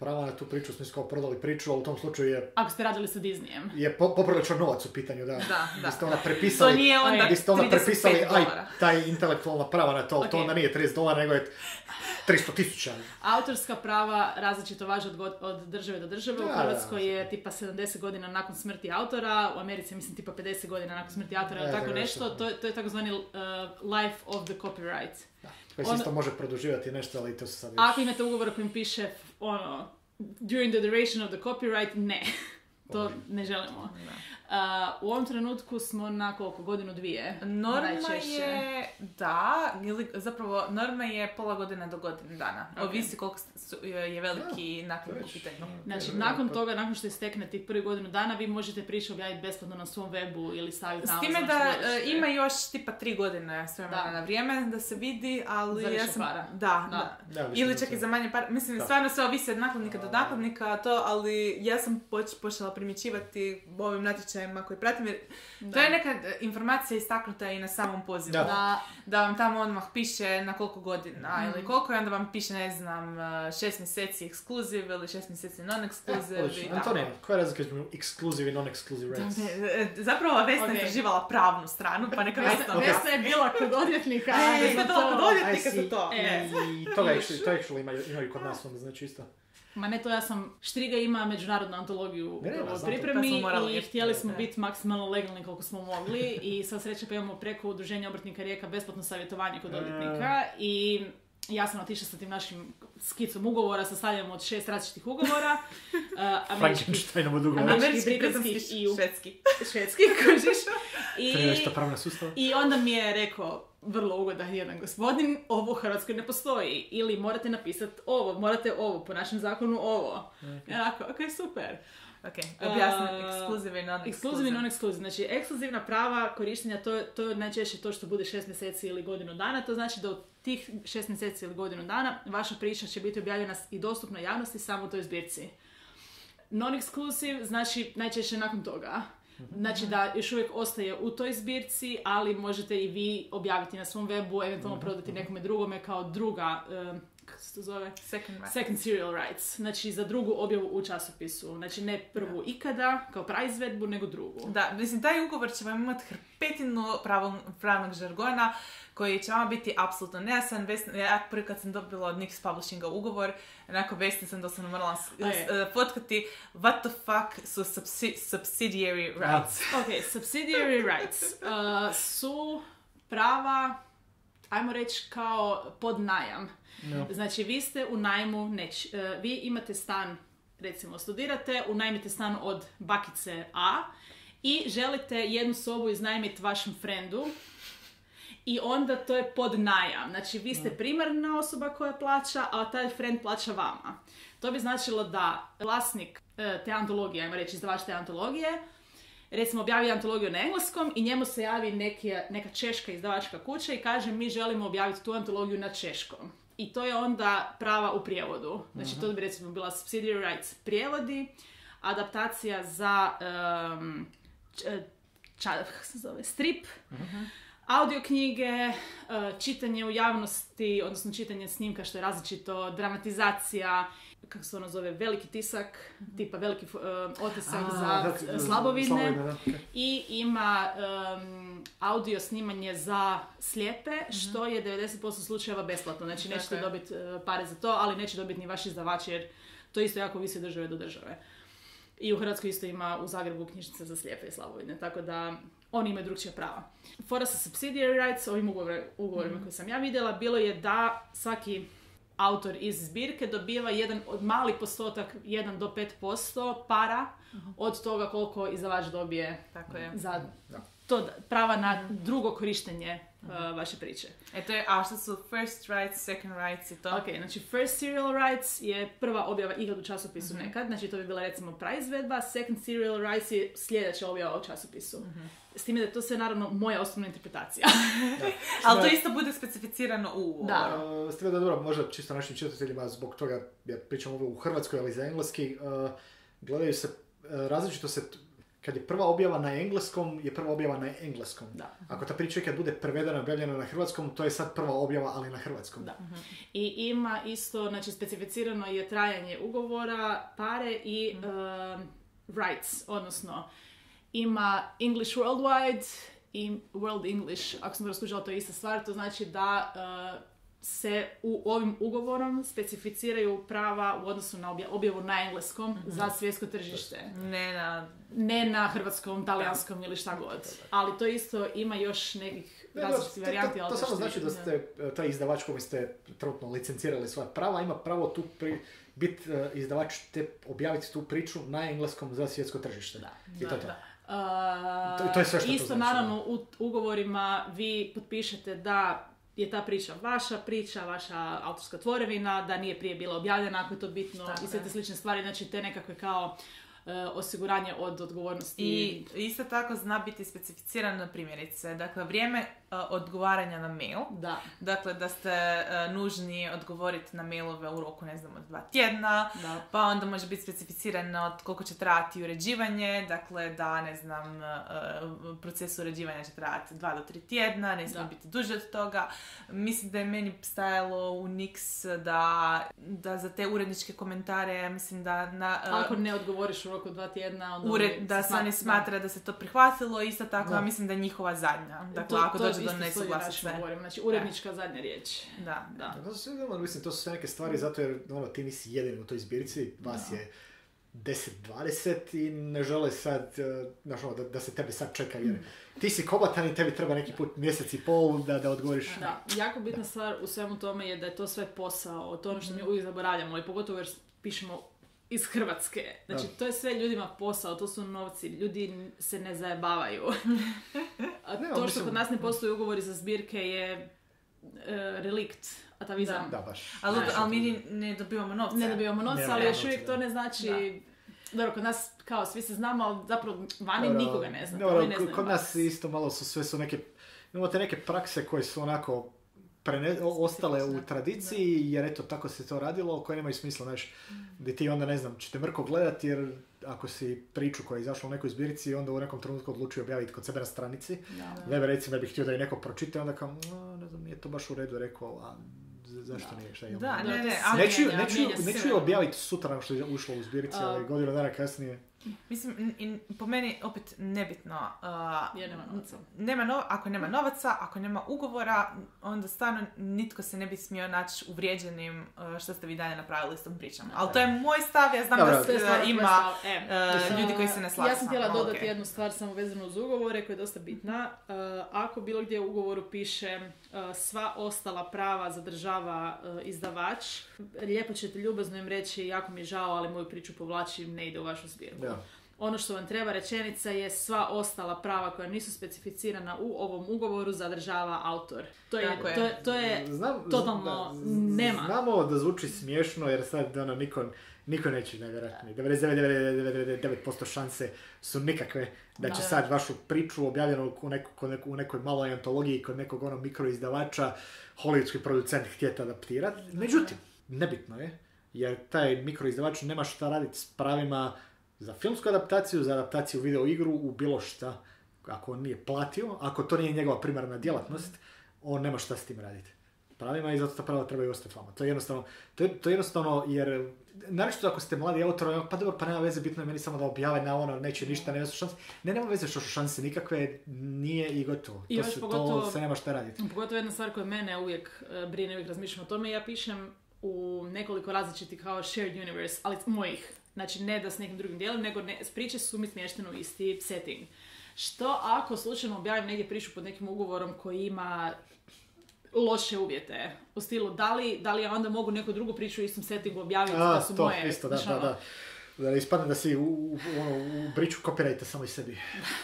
prava na tu priču, smo kao prodali priču, ali u tom slučaju je... Ako ste radili sa Disneyem. Je poprilično novac u pitanju, da. Da. Ste ona prepisali... To nije onda $35. Taj intelektualna prava na to, to onda nije $30, nego je 300,000. Autorska prava različito važe od države do države. U Hrvatskoj je tipa 70 godina nakon smrti autora, u Americi mislim tipa 50 godina nakon smrti autora, tako nešto. To je takozvani life of the copyright. Koji se isto može produživati nešto, ali to se sad... Ako imate ugovor kojim piše during the duration of the copyright, ne. To ne želimo. U ovom trenutku smo na koliko? Godinu, dvije? Norma je, da, zapravo norma je pola godine do godinu dana. Ovisi koliko je veliki nakon u pitanju. Znači, nakon toga, nakon što istekne tih prvi godinu dana, vi možete priču objaviti besplatno na svom webu ili staviti na... S time da ima još tipa 3 godine s vremena na vrijeme da se vidi, ali ja sam... para. Da. Ili čak i za manje para. Mislim, stvarno sve ovisi od nakladnika do nakladnika, ali ja sam počela primjećivati ovim natječajima koji pratim, jer to je neka informacija istaknuta i na samom pozivu. Da vam tamo odmah piše na koliko godina ili koliko, i onda vam piše, ne znam, 6 mjeseci ekskluziv ili 6 mjeseci non-ekskluziv. Antonija, koja je razlika između ekskluziv i non-ekskluziv rights? Zapravo Vesna je istraživala pravnu stranu, pa neka Vesna je bila kod odvjetnika. Su to. I toga imaju kod nas, onda znači isto. Ma ne, to ja sam... Štriga ima međunarodnu antologiju u pripremi i htjeli smo biti maksimalno legalni koliko smo mogli i sad sreće pa imamo preko Udruženja obrtnika Rijeka besplatno savjetovanje kod odvjetnika i ja sam otišla sa tim našim skicom ugovora, sastavljamo od 6 različitih ugovora. Frankensteinov od ugovora. Američki, britanski i švedski, kužiš. I onda mi je rekao, vrlo ugodan jedan gospodin, ovo u Hrvatskoj ne postoji. Ili morate napisati ovo, morate ovo, po našem zakonu ovo. Ok, super. Objasnim, ekskluziv i non-ekskluziv. Ekskluziv i non-ekskluziv. Znači, ekskluzivna prava korištenja, to je najčešće to što bude 6 mjeseci ili godinu dana. To znači da u tih 6 mjeseci ili godinu dana vaša priča će biti objavljena i dostupna javnosti samo u toj zbirci. Non-ekskluziv znači najčešće nakon toga. Znači da još uvijek ostaje u toj zbirci, ali možete i vi objaviti na svom webu, eventualno prodati nekome drugome kao druga, kako se to zove? Second serial rights. Znači za drugu objavu u časopisu. Znači ne prvu ikada, kao praizvedbu, nego drugu. Da, mislim, taj ugovor će vam imati hrpetinu pravnog žargona koji će vam biti apsolutno nejasan. Ja prvi kad sam dobila od Nix Publishinga ugovor, onako Vesni sam doslovno morala fotkati what the fuck su subsidiary rights. Subsidiary rights su prava, ajmo reći, kao pod najam. Znači, vi ste u najmu, vi imate stan, recimo studirate, unajmite stan od bakice A i želite jednu sobu iznajmiti vašem frendu i onda to je pod najam. Znači, vi ste primarna osoba koja plaća, a taj friend plaća vama. To bi značilo da vlasnik te antologije, ajmo reći, izdavač te antologije, recimo objavi antologiju na engleskom i njemu se javi neka češka izdavačka kuća i kaže mi želimo objaviti tu antologiju na češkom. I to je onda prava u prijevodu. Znači to bi recimo bila subsidiary rights prijevodi, adaptacija za strip, audio knjige, čitanje u javnosti, odnosno čitanje snimka što je različito, dramatizacija, kako se ono zove, veliki tisak, tipa veliki otisak za slabovidne i ima audio snimanje za slijepe, što je 90% slučajeva besplatno. Znači nećete dobiti pare za to, ali neće dobiti ni vaš izdavač jer to isto jako visi od države do države. I u Hrvatskoj isto ima u Zagrebu knjižnica za slijepe i slabovidne, tako da oni imaju drugčija prava. Fora sa subsidiary rights, ovim ugovorima koje sam ja vidjela, bilo je da svaki autor iz zbirke dobiva jedan od mali postotak, 1 do 5% para od toga koliko izdavač dobije za to prava na drugo korištenje vaše priče. A što su first rights, second rights i to? Ok, znači first serial rights je prva objava ikad u časopisu nekad, znači to bi bila recimo praizvedba, second serial rights je sljedeća objava u časopisu. S time da je to sve naravno moja osobna interpretacija. Ali to isto bude specificirano u... S time da je dobro, možda čisto našim čitateljima zbog toga, ja pričam ovo u Hrvatskoj, ali za engleski, gledaju se, različito se kad je prva objava na engleskom, je prva objava na engleskom. Da. Ako ta priča kad bude prevedena, objavljena na hrvatskom, to je sad prva objava, ali na hrvatskom. Da. I ima isto, znači specificirano je trajanje ugovora, pare i rights, odnosno ima English Worldwide i World English, ako sam raskužila, to je ista stvar, to znači da se u ovim ugovorom specificiraju prava u odnosu na objavu na engleskom za svjetsko tržište. Ne na hrvatskom, talijanskom ili šta god. Ali to isto ima još nekih različitih varijanti. To samo znači da ste, taj izdavač kome ste trenutno licencirali svoja prava, ima pravo tu biti izdavač te objaviti tu priču na engleskom za svjetsko tržište. I to je to. To je sve što isto to znači. Naravno u ugovorima vi potpišete da je ta priča vaša autorska tvorevina, da nije prije bila objavljena, ako je to bitno, i sve te slične stvari, znači te nekakve kao osiguranje od odgovornosti. I isto tako zna biti specificirano primjerice. Dakle, vrijeme odgovaranja na mail. Da. Dakle, da ste nužni odgovoriti na mailove u roku, ne znam, od 2 tjedna. Da. Pa onda može biti specificirano koliko će trajati uređivanje. Dakle, da, ne znam, proces uređivanja će trajati 2 do 3 tjedna. Ne smije biti duže od toga. Mislim da je meni stajalo u Nix da za te uredničke komentare, mislim da... Ako ne odgovoriš u roku 2 tjedna, onda... da se ne smatra da se to prihvatilo, isto tako, a mislim da je njihova zadnja. Dakle, ako dođe do nesuglasice. Znači, urednička zadnja riječ. Da. Mislim, to su sve neke stvari, zato jer ti nisi jedini u toj zbirci, vas je 10-20 i ne žele sad, da se tebe sad čeka, jer ti si kobatan i tebi treba neki put mjesec i pol da odgovoriš. Da, jako bitna stvar u svemu tome je da je to sve posao, to ono što mi uvijek zaboravljamo, i pogotovo jer pišemo iz Hrvatske. Znači, to je sve ljudima posao, to su novci, ljudi se ne zajebavaju. To što kod nas ne postoji ugovori za zbirke je relikt, atavizam. Da, baš. Ali mi ne dobivamo novce. Ne dobivamo novce, ali još uvijek to ne znači... Dobro, kod nas, kao, svi se znamo, ali zapravo vani nikoga ne zna. Kod nas isto malo su neke... Imamo te neke prakse koje su onako ostale u tradiciji, jer eto, tako se to radilo, koje nemaju smisla, znaš, gdje ti onda, ne znam, ćete mrko gledati, jer ako si priču koja je izašla u nekoj zbirci, onda u nekom trenutku odlučio objaviti kod sebe na stranici, Weber recimo da bih htio da je neko pročita, onda kao, ne znam, nije to baš u redu, rekao, a zašto nije, šta je? Neću je objaviti sutra na što je ušlo u zbirci, ali godinu dana kasnije. Mislim, po meni opet nebitno. Jer nema novaca. Ako nema novaca, ako nema ugovora, onda stvarno nitko se ne bi smio naći uvrijeđenim što ste vi dalje napravili s tom pričom. Ali to je moj stav, ja znam da ima ljudi koji se ne slažu. Ja sam htjela dodati jednu stvar samo vezanu uz ugovore koja je dosta bitna. Ako bilo gdje u ugovoru piše sva ostala prava zadržava izdavač, lijepo ćete ljubazno im reći, jako mi je žao, ali moju priču povlačim, ne ide u vašu zbirku. Ono što vam treba rečenica je sva ostala prava koja nisu specificirana u ovom ugovoru zadržava autor. To je totalno nema. Znamo da zvuči smiješno jer sad niko neće nevjerojatni. 99% šanse su nikakve da će sad vašu priču objavljenu u nekoj maloj antologiji kod nekog mikroizdavača hollywoodski producent htjeti adaptirati. Međutim, nebitno je jer taj mikroizdavač nema šta raditi s pravima za filmsku adaptaciju, za adaptaciju video igru, u bilo šta, ako on nije platio, ako to nije njegova primarna djelatnost, on nema šta s tim raditi. Pravima i zato ta prava trebaju ostati vama. To je jednostavno jer, naročito ako ste mladi autor, pa dobro, pa nema veze, bitno je meni samo da objave na ono, neće ništa, nema šanse. Nema veze što su šanse nikakve, nije i gotovo. To se nema šta raditi. Pogotovo jedna stvar koja mene uvijek brine, uvijek razmišljam o tome, ja pišem u nekoliko različitih kao shared universe, ali mojih. Znači, ne da s nekim drugim dijelom, nego priče su mi smještene u isti setting. Što ako slučajno objavim negdje priču pod nekim ugovorom koji ima loše uvjete? U stilu, da li ja onda mogu neku drugu priču u istom settingu objaviti da su moje? Isto, da. Da ispadne da si u priču copyrighta samo i sebi.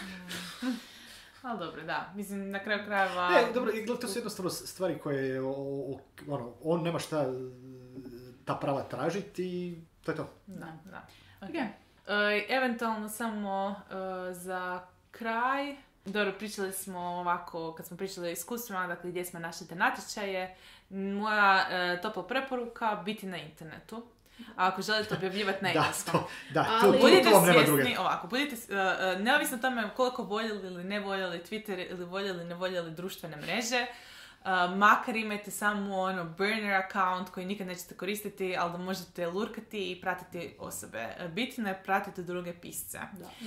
Ali dobro, da. Mislim, na kraju krajeva... Ne, dobro, to su jednostavno stvari koje on nema šta ta prava tražiti i to je to. Da. Okay. Eventualno samo za kraj. Dobro, pričali smo ovako, kad smo pričali o iskustvima, dakle gdje smo našli te natječaje. Moja topla preporuka biti na internetu. A ako želite objavljivati na engleskom. Budite svjesni, ovako, neovisno o tome koliko voljeli ili ne voljeli Twitter ili voljeli ne voljeli društvene mreže, makar imate samo burner account koji nikad nećete koristiti, ali da možete lurkati i pratiti osobe. Bitno je pratiti druge pisce.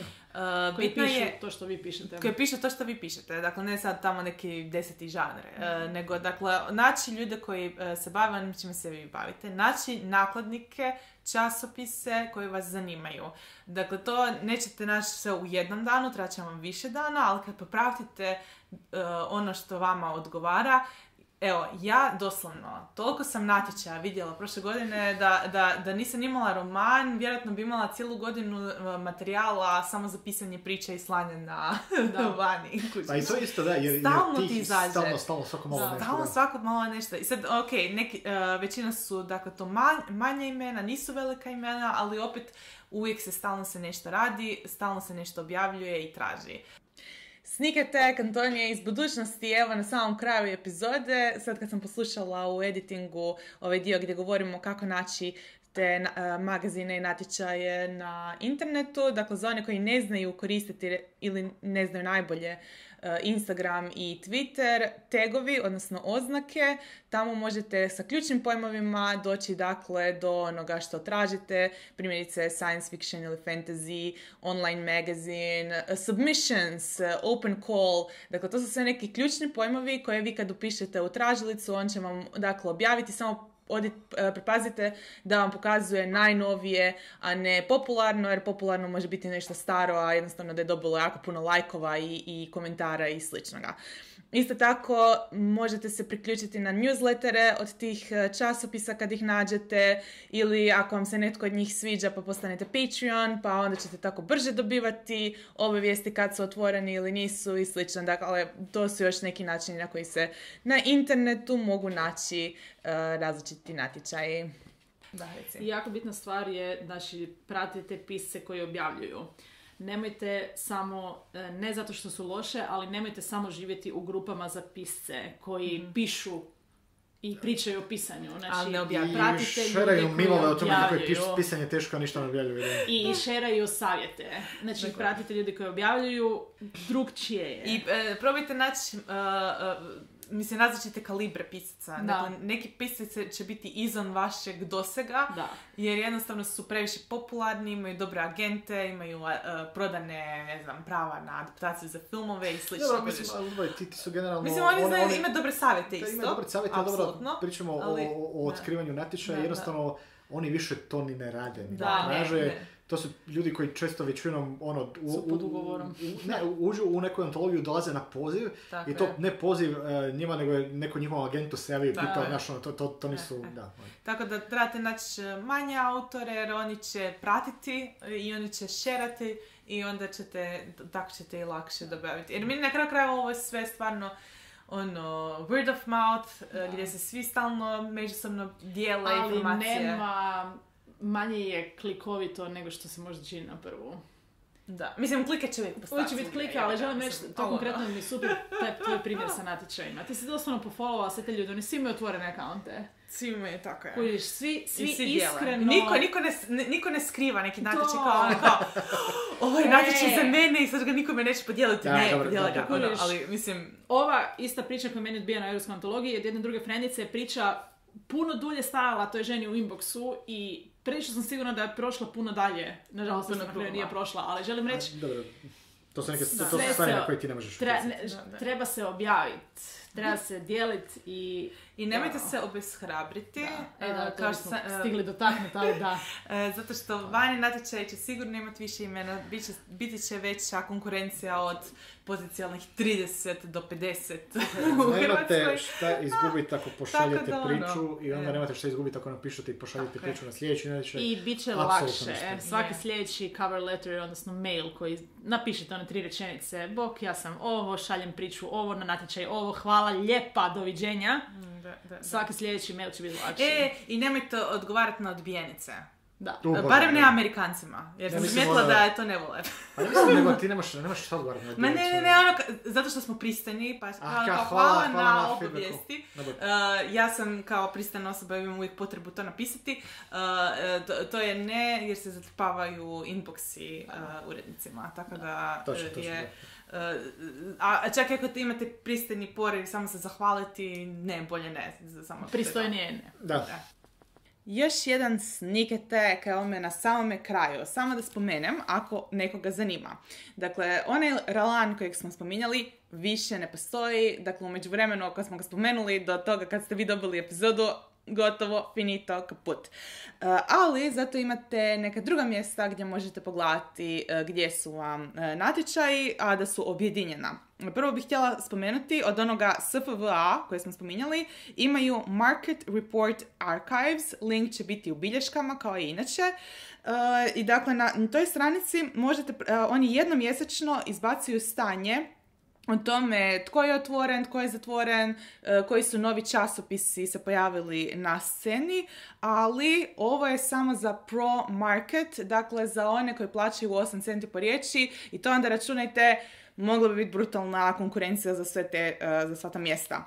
Koji pišu to što vi pišete. Koji pišu to što vi pišete. Dakle, ne sad tamo neki 10. žanr. Nego, dakle, naći ljude koji se bave onim čime se vi bavite. Naći nakladnike, časopise koji vas zanimaju. Dakle, to nećete naći sve u jednom danu, treba će vam više dana, ali kad popratite ono što vama odgovara. Evo, ja doslovno, toliko sam natječaja vidjela prošle godine da nisam imala roman, vjerojatno bi imala cijelu godinu materijala samo za pisanje priče i slanje na vani. Pa i to isto, da, jer ti izađe. Stalno svako malo nešto. Stalno svako malo nešto. I sad, većina su, dakle, to manja imena, nisu velika imena, ali opet uvijek stalno se nešto radi, stalno se nešto objavljuje i traži. Sneak Attack, Antonija iz budućnosti, evo na samom kraju epizode. Sad kad sam poslušala u editingu ovaj dio gdje govorimo kako naći te magazine i natječaje na internetu, dakle za one koji ne znaju koristiti ili ne znaju najbolje Instagram i Twitter, tagovi, odnosno oznake, tamo možete sa ključnim pojmovima doći dakle do onoga što tražite, primjerice science fiction ili fantasy, online magazine, submissions, open call, dakle to su sve neki ključni pojmovi koje vi kad upišete u tražilicu, on će vam dakle objaviti, samo pripazite da vam pokazuje najnovije, a ne popularno, jer popularno može biti nešto staro, a jednostavno da je dobilo jako puno lajkova i komentara i sličnoga. Isto tako možete se priključiti na newslettere od tih časopisa kad ih nađete, ili ako vam se netko od njih sviđa pa postanete Patreon, pa onda ćete tako brže dobivati obavijesti kad su otvoreni ili nisu i slično. Dakle, to su još neki načini na koji se na internetu mogu naći različiti natječaji. I jako bitna stvar je, znači, pratite pisce koji objavljuju. Nemojte samo, ne zato što su loše, ali nemojte samo živjeti u grupama za pisce koji pišu i pričaju o pisanju. Znači, ali ne objavljaju. Pratite šeraju mimove o tome kako je pisanje teško, a ništa ne objavljuju. I šeraju savjete. Znači, pratite ljudi koji objavljuju, drugčije je. I probajte naći... Mislim, različite kalibre pisaca. Dakle, neki pisaci će biti izvan vašeg dosega, jer jednostavno su previše popularni, imaju dobre agente, imaju prodane, ne znam, prava na adaptaciju za filmove i slično. Dobro, mislim, ali ti su generalno... Mislim, oni znaju imati dobre savjete isto. Imaju dobre savjete, ali dobro, pričamo o otkrivanju natječaja, jednostavno oni više to ni ne rade. To su ljudi koji često većinom pod ugovorom. Uđu u neku antologiju, dolaze na poziv i to ne poziv njima, nego je neko njihovom agentu se javi i pitao, to nisu... Tako da trebate naći manje autore, jer oni će pratiti i oni će šerati i onda tako ćete i lakše dobaviti. Jer mi na kraju krajeva ovo je sve stvarno word of mouth, gdje se svi stalno međusobno dijele informacije. Ali manje je klikovito nego što se možda čini na prvu. Da, mislim, klike će uvijek postaviti. Uvijek će biti klike, ali želim reći, to konkretno mi je super, tvoj primjer sa natječajima. Ti si doslovno pofollowa sve te ljudi, oni svi imaju otvorene akaunte. Svi imaju, tako je. Kužiš, svi iskreno... Niko ne skriva neki natječaj kao ovo je natječaj za mene i sad ga nikome neće podijeliti. Ali mislim... Ova ista priča koja meni odbija na Europskoj antologiji od jedne druge frendice je priča puno dulje stajala toj ženi u inboxu i prilično sam sigurna da je prošla puno dalje. Nažalost, nije prošla, ali želim reći... Dobro, to su neke stvari na koje ti ne možeš treba se objaviti, treba se dijeliti i nemojte se obeshrabriti. Kao što stigli dotaknuti, ali da. Zato što vani natječaj će sigurno imati više imena, biti će veća konkurencija od potencijalnih 30 do 50 u Hrvatskoj. Nemate šta izgubiti ako pošaljete priču i onda nemate šta izgubiti ako napišete i pošaljete priču na sljedeći natječaj. I bit će lakše. Svaki sljedeći cover letter, odnosno mail koji napišete one 3 rečenice. Bok, ja sam ovo, šaljem priču, ovo na natječaj, ovo, hvala, lijepa, doviđenja. Svaki sljedeći mail će biti lakši. I nemojte odgovarati na odbijenice. Da. Barem ne Amerikancima, jer sam smetla da je to ne vole. Pa ne mislim, nego ti nemaš šta odgovarati na djecu. Ne, ono, zato što smo pristojni, pa hvala na obavijesti. Ja sam kao pristojna osoba, imam uvijek potrebu to napisati. To je ne, jer se zatrpavaju inboxi urednicima, tako da je... A čak ako imate pristojni poriv, samo se zahvaliti, ne, bolje ne. Pristojnije ne. Da. Još jedan sneak attack na samome kraju. Samo da spomenem, ako nekoga zanima. Dakle, onaj Ralan kojeg smo spominjali više ne postoji. Dakle, u međuvremenu, kad smo ga spomenuli, do toga kad ste vi dobili epizodu, gotovo, finito, kaput. Ali zato imate neka druga mjesta gdje možete pogledati gdje su vam natječaji, a da su objedinjena. Prvo bih htjela spomenuti od onoga SFVA koje smo spominjali, imaju Market Report Archives, link će biti u bilješkama kao i inače. I dakle na toj stranici možete, oni jednomjesečno izbacuju stanje o tome tko je otvoren, tko je zatvoren, koji su novi časopisi se pojavili na sceni, ali ovo je samo za pro market, dakle za one koji plaćaju 8 centi po riječi i to onda računajte, mogla bi biti brutalna konkurencija za sva ta mjesta.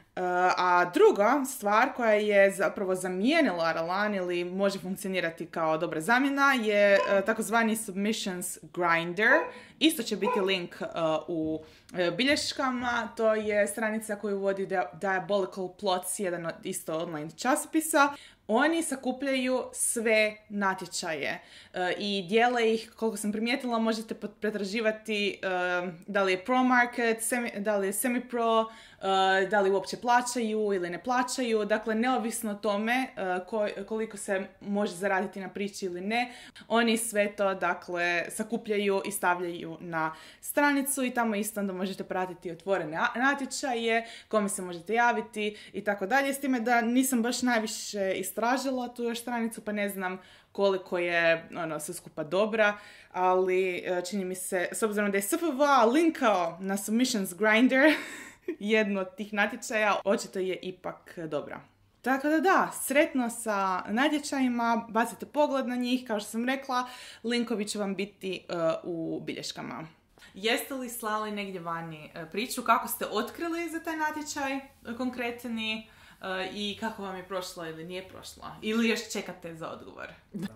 A druga stvar koja je zapravo zamijenila Ralan ili može funkcionirati kao dobra zamjena je takozvani Submissions Grinder. Isto će biti link u bilješkama. To je stranica koju vodi Diabolical Plots, jedan od isto online časopisa. Oni sakupljaju sve natječaje i dijele ih, koliko sam primijetila, možete pretraživati da li je pro market, da li je semi-pro, da li uopće plaćaju ili ne plaćaju. Dakle, neovisno o tome koliko se može zaraditi na priči ili ne, oni sve to, dakle, sakupljaju i stavljaju na stranicu i tamo isto onda možete pratiti otvorene natječaje, kome se možete javiti i tako dalje. S time da nisam baš najviše istražila tu još stranicu, pa ne znam koliko je sve skupa dobra, ali čini mi se, s obzirom da je SFVA linkao na Submissions Grinder, jedno od tih natječaja, očito je ipak dobra. Tako da, sretno sa natječajima, bacite pogled na njih, kao što sam rekla, linkovi će vam biti u bilješkama. Jeste li slali negdje vani priču, kako ste otkrili za taj natječaj konkretni i kako vam je prošla ili nije prošla? Ili još čekate za odgovor?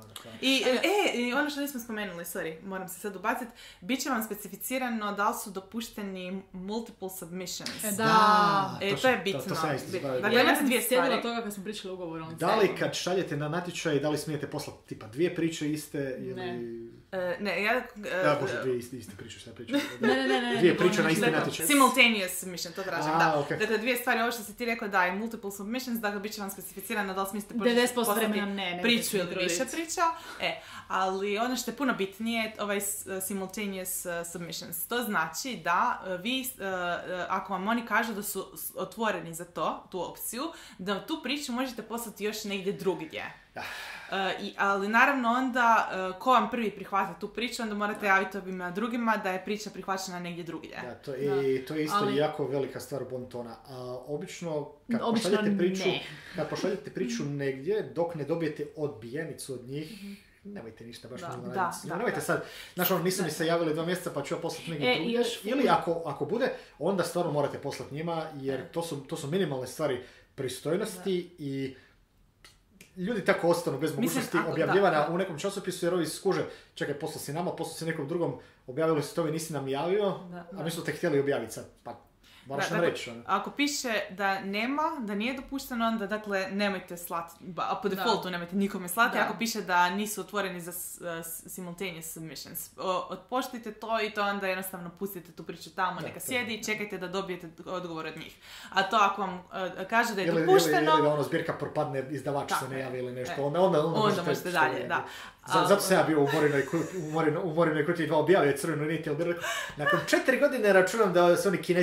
I ono što nismo spomenuli, moram se sad ubaciti, bit će vam specificirano da li su dopušteni multiple submissions. To je bitno. Dakle, ja sam sjedila toga kad smo pričali ugovor. Da li kad šaljete na natječaj, da li smijete poslati tipa 2 priče iste ili... Bože, 2 iste priče, šta pričam? Ne. 2 priče na isti natječaj. Simultaneous submission, to tražim, da. Okay. Dakle, 2 stvari, ovo što si ti rekao, da, i multiple submissions, dakle, bit će vam specificirano da li smijete poslati priču ili više priča. Ali ono što je puno bitnije, ovaj simultaneous submissions. To znači da vi, ako vam oni kažu da su otvoreni za tu opciju, da tu priču možete poslati još negdje drugdje. Ali naravno onda, ko vam prvi prihvata tu priču, onda morate javiti ovima drugima da je priča prihvaćena negdje drugdje. Da, to je isto jako velika stvar bontona. Obično, kad pošaljete priču negdje, dok ne dobijete odbijenicu od njih, nemojte ništa baš raditi. Nemojte sad, nisu mi se javili 2 mjeseca pa ću ja poslati negdje drugdje. Ili ako bude, onda stvarno morate poslati njima, jer to su minimalne stvari pristojnosti i ljudi tako ostanu bez mogućnosti objavljivanja u nekom časopisu, jer ovi skuže, čekaj, poslao si nama, poslao si nekom drugom, objavili si to i nisi nam javio, a mi smo te htjeli objaviti sad, pa moraš nam reći. Ako piše da nema, da nije dopušteno, onda dakle nemojte slati, a po defaultu nemojte nikome slati, ako piše da nisu otvoreni za simultaneous submissions. Otpoštite to i to onda jednostavno pustite tu priču tamo, neka sjedi i čekajte da dobijete odgovor od njih. A to ako vam kaže da je dopušteno... Ili da zbirka propadne, izdavač se ne javi ili nešto, onda možete dalje, da. Zato sam ja bio u Morinoj kutiji 2 objavio crvenu nit, jer bi rekao, nakon 4 godine računam da se oni Kinezi neće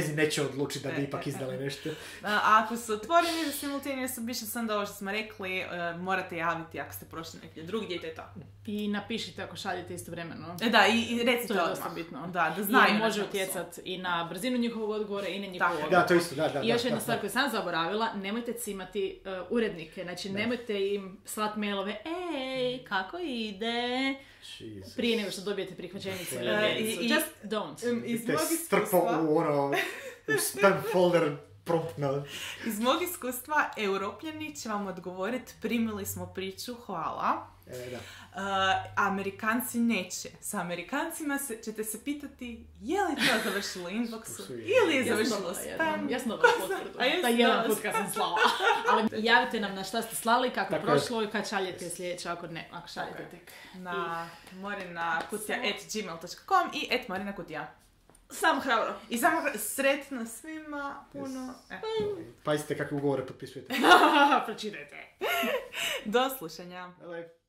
odlučiti da bi ipak izdali nešto. A ako su otvoreni za simultaneous submissions, onda ovo što smo rekli, morate javiti ako ste prošli nekdje drugdje i to je to. I napišite ako šaljete istovremeno. Da, i recite to je odmah. dosta bitno. Da znaju. I može utjecati i na brzinu njihovog odgovora i na njihovu odgovor. Da, to isto, da. I još jedna stvar koju sam zaboravila, nemojte cimati urednike, znači nemojte im slat mailove, ej, kako ide? Jesus. Prije nego što dobijete prihvaćenje. Just don't. Te strpo u spam folder promptno. Iz mog iskustva, Europljani će vam odgovoriti, primili smo priču, hvala. Amerikanci neće. Sa Amerikancima ćete se pitati je li to završilo u inboxu ili je završilo spam. Ja sam dobila potvrdu. Da jedan put kad sam slala. Ali javite nam na šta ste slali, kako je prošlo i kad šaljete sljedeće, ako šaljete tek. Na morinakutija@gmail.com i @morinakutija. Samo hrabro. I samo sretno svima, puno. Pazite kakve ugovore potpisujete. Pročitajte. Do slušanja. Bye.